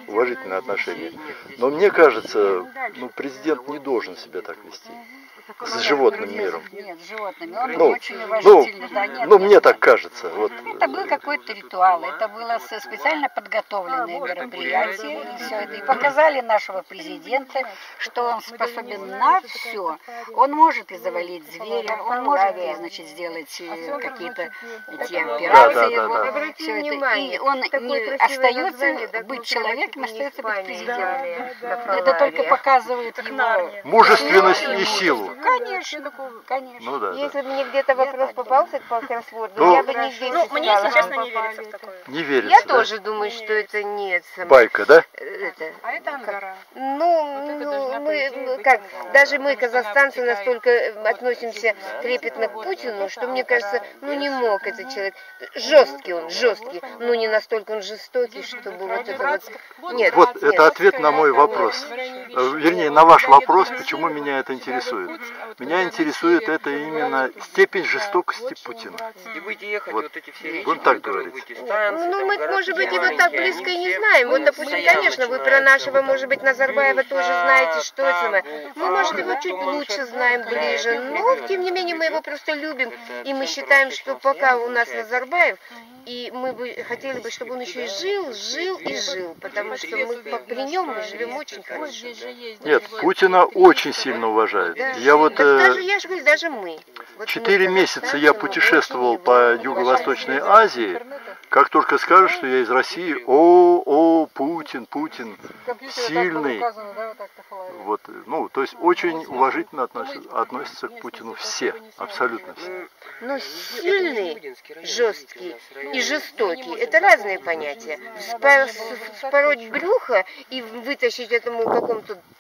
[SPEAKER 1] но мне кажется, ну, президент не должен себя так вести с животным миром.
[SPEAKER 8] Нет, с животными. Он очень уважительный. Да, нет,
[SPEAKER 1] мне так кажется. Вот.
[SPEAKER 8] Это был какой-то ритуал, это было специально подготовленное мероприятие, и все это. И показали нашего президента, что он способен на все. Он может и завалить зверя, он может, значит, сделать какие-то эти операции. Все это. И он не остается быть человеком, остается быть президентом. Это только показывает его
[SPEAKER 1] мужественность и силу.
[SPEAKER 8] Конечно, конечно.
[SPEAKER 1] Ну, да,
[SPEAKER 5] Если бы мне где-то вопрос попался по кроссворду,
[SPEAKER 1] Ну,
[SPEAKER 5] я бы не здесь
[SPEAKER 3] Ну,
[SPEAKER 5] искала.
[SPEAKER 3] мне, если честно, не верится в такое.
[SPEAKER 1] Не верится,
[SPEAKER 5] Я
[SPEAKER 1] да?
[SPEAKER 5] тоже думаю, что это нет.
[SPEAKER 1] Байка, да?
[SPEAKER 6] А это Ангара.
[SPEAKER 5] Даже мы, казахстанцы, настолько относимся трепетно к Путину, что мне кажется, не мог этот человек. Жесткий он, но не настолько он жестокий, чтобы вот это вот... Нет,
[SPEAKER 1] Вот это ответ на мой вопрос. Вернее, на ваш вопрос, почему меня это интересует. Меня интересует это именно степень жестокости Путина.
[SPEAKER 9] И будете ехать
[SPEAKER 1] Вот.
[SPEAKER 9] вот эти все речи,
[SPEAKER 1] Вот так
[SPEAKER 9] которые
[SPEAKER 1] говорится.
[SPEAKER 9] будете станции,
[SPEAKER 5] Ну,
[SPEAKER 9] там,
[SPEAKER 5] мы,
[SPEAKER 9] городки
[SPEAKER 5] может быть, его так
[SPEAKER 9] маленькие,
[SPEAKER 5] близко и
[SPEAKER 9] они
[SPEAKER 5] не
[SPEAKER 9] все
[SPEAKER 5] знаем. Вот, допустим,
[SPEAKER 9] постоянно
[SPEAKER 5] конечно, вы про
[SPEAKER 9] начинаются.
[SPEAKER 5] нашего, может быть, Назарбаева тоже знаете, что это самое. Мы, может, его чуть лучше знаем, ближе. Но, тем не менее, мы его просто любим. И мы считаем, что пока у нас Назарбаев, и мы бы хотели бы, чтобы он еще и жил, потому что мы при нем мы живем очень хорошо.
[SPEAKER 1] Нет, Путина очень сильно уважают. Я вот
[SPEAKER 5] Даже, я же говорю, даже мы. Вот
[SPEAKER 1] 4
[SPEAKER 5] мы,
[SPEAKER 1] месяца я путешествовал по Юго-Восточной Азии. Как только скажут, что я из России, Путин, сильный. Вот, ну, то есть очень уважительно относятся к Путину все, абсолютно все.
[SPEAKER 5] Но сильный, жесткий и жестокий – это разные понятия. Вспороть брюхо и вытащить этому какому-то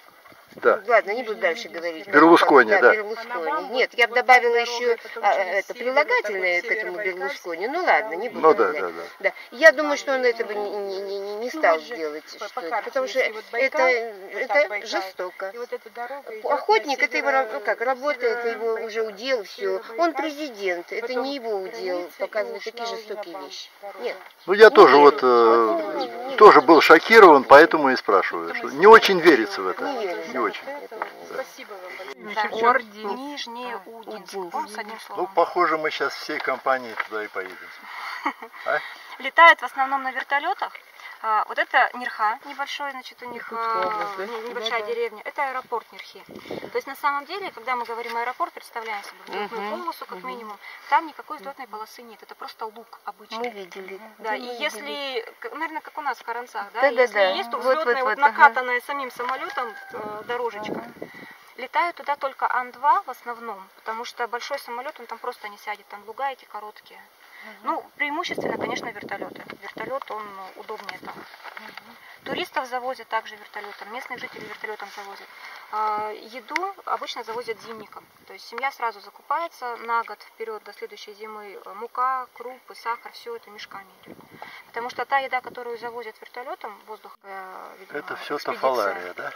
[SPEAKER 1] Да.
[SPEAKER 5] Ладно, не буду дальше говорить.
[SPEAKER 1] Берлускони, да.
[SPEAKER 5] Берлускони. Нет, я бы добавила еще это прилагательное к этому Берлускони. Ну ладно, не буду.
[SPEAKER 1] Ну да,
[SPEAKER 5] говорить.
[SPEAKER 1] да.
[SPEAKER 5] Я думаю, что он этого не стал делать. Потому что это жестоко. Охотник, это его, ну как, работа, это его уже удел, все. Он президент, это не его удел показывать такие жестокие вещи. Нет.
[SPEAKER 1] Ну я тоже вот тоже был шокирован, поэтому и спрашиваю. Что не очень верится в это. Не очень.
[SPEAKER 3] Спасибо вам. Орди. Нижнеудинск. Он с одним словом.
[SPEAKER 1] Ну, похоже, мы сейчас всей компанией туда и поедем.
[SPEAKER 3] Летают в основном на вертолетах. Вот это Нирха, небольшой, значит, у них небольшая деревня. Это аэропорт Нирхи. То есть на самом деле, когда мы говорим аэропорт, представляем себе взлетную полосу, как минимум, там никакой взлетной полосы нет. Это просто лук обычный.
[SPEAKER 5] Мы видели.
[SPEAKER 3] Да, и если, наверное, как у нас в Харанцах, да,
[SPEAKER 5] Да,
[SPEAKER 3] если
[SPEAKER 5] да.
[SPEAKER 3] есть, то взлетная, вот накатанная самим самолетом дорожечка. Летают туда только Ан-2 в основном, потому что большой самолет, он там просто не сядет, там луга эти короткие. Ну, преимущественно, конечно, вертолеты. Вертолет, он удобнее там. Туристов завозят также вертолетом, местных жителей вертолетом завозят. Еду обычно завозят зимникам. То есть семья сразу закупается на год вперед до следующей зимы. Мука, крупы, сахар, все это мешками идет. Потому что та еда, которую завозят вертолетом, воздух, видимо,
[SPEAKER 1] Это все
[SPEAKER 3] экспедиция.
[SPEAKER 1] тафалария, да?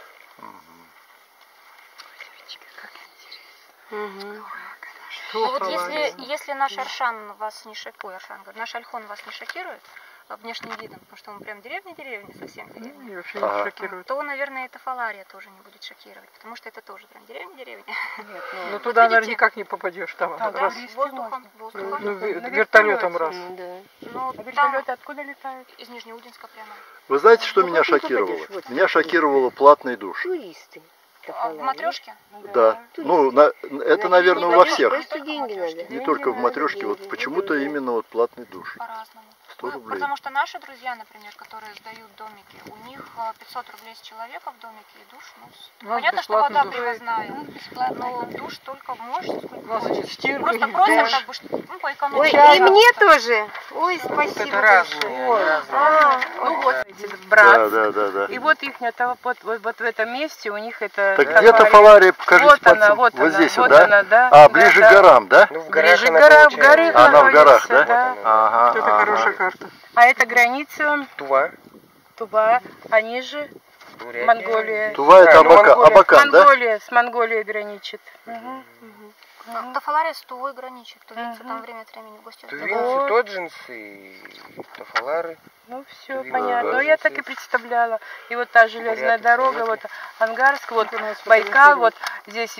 [SPEAKER 3] Ну вот если наш Аршан вас не шокирует, наш Альхон вас не шокирует внешним видом, потому что он прям деревня совсем деревня,
[SPEAKER 2] И вообще не шокирует.
[SPEAKER 3] то, наверное, это фалария тоже не будет шокировать, потому что это тоже прям деревня.
[SPEAKER 2] Ну туда, наверное, никак не попадешь там. Раз.
[SPEAKER 3] Воздухом.
[SPEAKER 2] Ну, вертолетом раз.
[SPEAKER 3] Ну, вертолеты откуда летают? Из Нижнеудинска прямо.
[SPEAKER 1] Вы знаете, что меня шокировало? Меня шокировало платный душ.
[SPEAKER 5] Туристы.
[SPEAKER 3] В матрешке?
[SPEAKER 1] Да. Ну, это, наверное, во всех.
[SPEAKER 5] Просто деньги надо.
[SPEAKER 1] Не только в матрешке. Вот почему-то именно вот платный душ.
[SPEAKER 3] По-разному.
[SPEAKER 1] 100 рублей.
[SPEAKER 3] Потому что наши друзья, например, которые сдают домики, у них 500 рублей с человека в домике и душ. Ну, понятно, что вода привозная, но душ только можешь, сколько хочешь. Просто просим, как бы, ну, поэкономить.
[SPEAKER 5] Ой, и мне тоже. Ой, спасибо.
[SPEAKER 9] Это разные.
[SPEAKER 6] Ну вот эти брат.
[SPEAKER 1] Да.
[SPEAKER 6] И вот их вот в этом месте у них это.
[SPEAKER 1] Так где-то фалария, покажите
[SPEAKER 6] Вот
[SPEAKER 1] пальцем.
[SPEAKER 6] она, вот
[SPEAKER 1] здесь
[SPEAKER 6] она,
[SPEAKER 1] вот, да?
[SPEAKER 6] она, да.
[SPEAKER 1] А, ближе
[SPEAKER 6] да,
[SPEAKER 1] к горам, да?
[SPEAKER 9] Ну, в горах
[SPEAKER 6] Ближе к
[SPEAKER 9] она
[SPEAKER 6] горам, в
[SPEAKER 9] получается.
[SPEAKER 6] горы
[SPEAKER 1] Она в горах,
[SPEAKER 6] находится,
[SPEAKER 1] да? Ага.
[SPEAKER 2] Вот это хорошая карта.
[SPEAKER 6] А это граница
[SPEAKER 9] Тува,
[SPEAKER 6] они же
[SPEAKER 9] Бурятия.
[SPEAKER 6] Монголия.
[SPEAKER 1] Тува это Абакан, да?
[SPEAKER 6] Монголия, с Монголией граничит.
[SPEAKER 3] Тафалария с Тувой граничит, тувинцы там время от времени в гости
[SPEAKER 9] Тувинцы, тоджинцы и тафалары.
[SPEAKER 6] Ну все
[SPEAKER 9] Тувинцы,
[SPEAKER 6] понятно. Ну
[SPEAKER 9] тоджинцы.
[SPEAKER 6] я так и представляла. И вот та железная
[SPEAKER 9] Буряты,
[SPEAKER 6] дорога, вот Ангарск, вот Байкал, вот здесь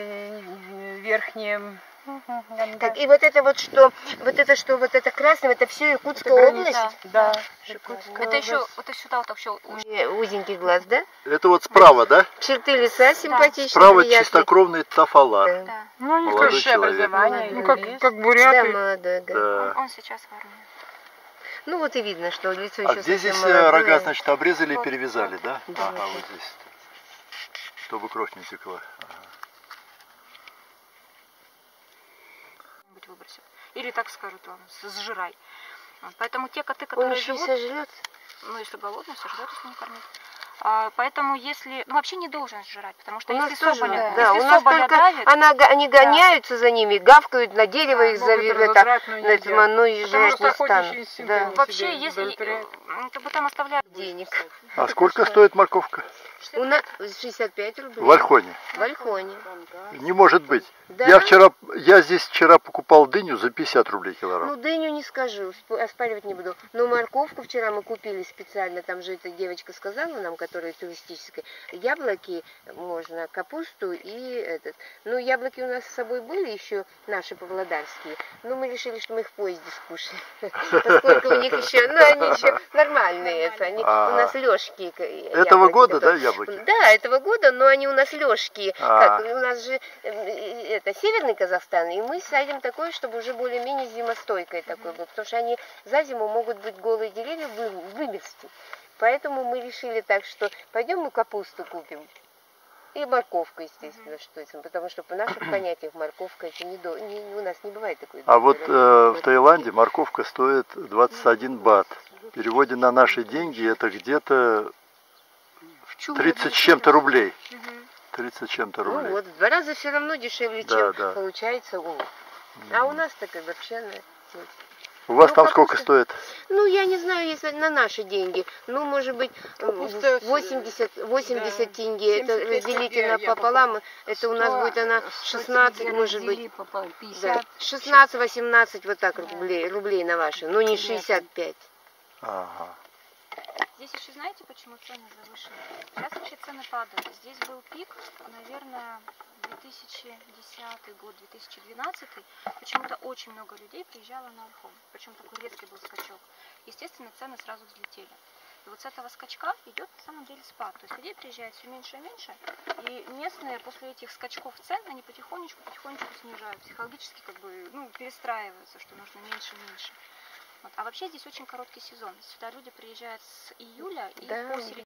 [SPEAKER 6] верхние.
[SPEAKER 5] Так, и вот это красным, это все Якутская область?
[SPEAKER 6] Да.
[SPEAKER 3] Это еще, вот сюда вот вообще
[SPEAKER 5] Узенький глаз, да?
[SPEAKER 1] Это вот справа, да?
[SPEAKER 5] Черты лица симпатичные,
[SPEAKER 1] Справа
[SPEAKER 5] приятные.
[SPEAKER 1] чистокровный тафалар.
[SPEAKER 3] Да.
[SPEAKER 2] Ну, они
[SPEAKER 1] Молодой
[SPEAKER 6] Высшее
[SPEAKER 1] человек.
[SPEAKER 6] образование.
[SPEAKER 2] Ну,
[SPEAKER 6] есть.
[SPEAKER 2] как
[SPEAKER 5] Да,
[SPEAKER 2] буряты.
[SPEAKER 5] молодой, да.
[SPEAKER 1] Да.
[SPEAKER 3] Он сейчас в армии.
[SPEAKER 5] Ну вот и видно, что лицо
[SPEAKER 1] А
[SPEAKER 5] еще
[SPEAKER 1] где
[SPEAKER 5] совсем
[SPEAKER 1] здесь
[SPEAKER 5] молодое.
[SPEAKER 1] рога, значит, обрезали и перевязали, да?
[SPEAKER 5] Да.
[SPEAKER 1] Ага, вот здесь. Чтобы кровь не текла.
[SPEAKER 3] Выбросит. Или так скажут вам, сжирай. Поэтому те коты,
[SPEAKER 5] Он
[SPEAKER 3] которые
[SPEAKER 5] еще и
[SPEAKER 3] живут,
[SPEAKER 5] сожрет.
[SPEAKER 3] ну если голодный, сожрет, если не кормить. Поэтому если, ну вообще не должен сжирать, потому что
[SPEAKER 5] У нас
[SPEAKER 3] если
[SPEAKER 5] тоже,
[SPEAKER 3] соболя,
[SPEAKER 5] да, у
[SPEAKER 3] если
[SPEAKER 5] нас
[SPEAKER 3] соболя
[SPEAKER 5] только
[SPEAKER 3] давит,
[SPEAKER 5] они гоняются за ними, гавкают на дерево, их
[SPEAKER 2] могут разодрать, но нельзя.
[SPEAKER 5] ну и
[SPEAKER 2] Потому
[SPEAKER 5] жрать
[SPEAKER 2] что
[SPEAKER 5] не
[SPEAKER 2] охотничьи
[SPEAKER 5] станут.
[SPEAKER 2] инстинкты
[SPEAKER 5] Да.
[SPEAKER 2] они
[SPEAKER 3] вообще,
[SPEAKER 2] себя
[SPEAKER 3] если
[SPEAKER 2] удовлетворяют.
[SPEAKER 3] как бы там оставляют
[SPEAKER 5] Денег.
[SPEAKER 1] А сколько стоит морковка?
[SPEAKER 5] У нас 65 рублей.
[SPEAKER 1] В Ольхоне?
[SPEAKER 5] В Ольхоне.
[SPEAKER 1] Не может быть.
[SPEAKER 5] Да?
[SPEAKER 1] Я здесь вчера покупал дыню за 50 рублей килограмм.
[SPEAKER 5] Ну, дыню не скажу, оспаривать не буду. Но морковку вчера мы купили специально, там же эта девочка сказала нам, которая туристическая, яблоки можно, капусту и этот. Ну, яблоки у нас с собой были еще, наши павлодарские, но мы решили, что мы их в поезде скушаем. Поскольку у них еще, ну, они еще нормальные, это, они у нас лёжки.
[SPEAKER 1] Этого года, да, яблоки?
[SPEAKER 5] Да, этого года, но они у нас лёжки. Как, у нас же это северный Казахстан, и мы садим такое, чтобы уже более-менее зимостойкое такое было, потому что они за зиму могут быть голые деревья вымерзти. Поэтому мы решили так, что пойдем мы капусту купим. И морковку, естественно, что это, потому что по наших понятиях морковка это у нас не бывает такой.
[SPEAKER 1] А вот в Таиланде морковка стоит 21 бат. В переводе на наши деньги это где-то 30 с чем-то рублей. 30 чем-то рублей.
[SPEAKER 5] Ну вот, в 2 раза все равно дешевле,
[SPEAKER 1] Да,
[SPEAKER 5] чем получается улов. А у нас-то как вообще на...
[SPEAKER 1] У вас там сколько стоит?
[SPEAKER 5] Ну, я не знаю, если на наши деньги. Ну, может быть, 80 тенге. Это разделите напополам. Это у нас будет она 16, может быть. 16-18 вот так рублей на ваши. Ну, не 65.
[SPEAKER 1] Ага.
[SPEAKER 3] Здесь еще знаете, почему цены завышены? Сейчас вообще цены падают. Здесь был пик, наверное, 2010 год, 2012. Почему-то очень много людей приезжало на Ольхон. Причем такой резкий был скачок. Естественно, цены сразу взлетели. И вот с этого скачка идет на самом деле спад. То есть людей приезжает все меньше и меньше. И местные после этих скачков цен, они потихонечку снижают. Психологически как бы, ну, перестраиваются, что нужно меньше и меньше. Вот. А вообще здесь очень короткий сезон. Сюда люди приезжают с июля и по середину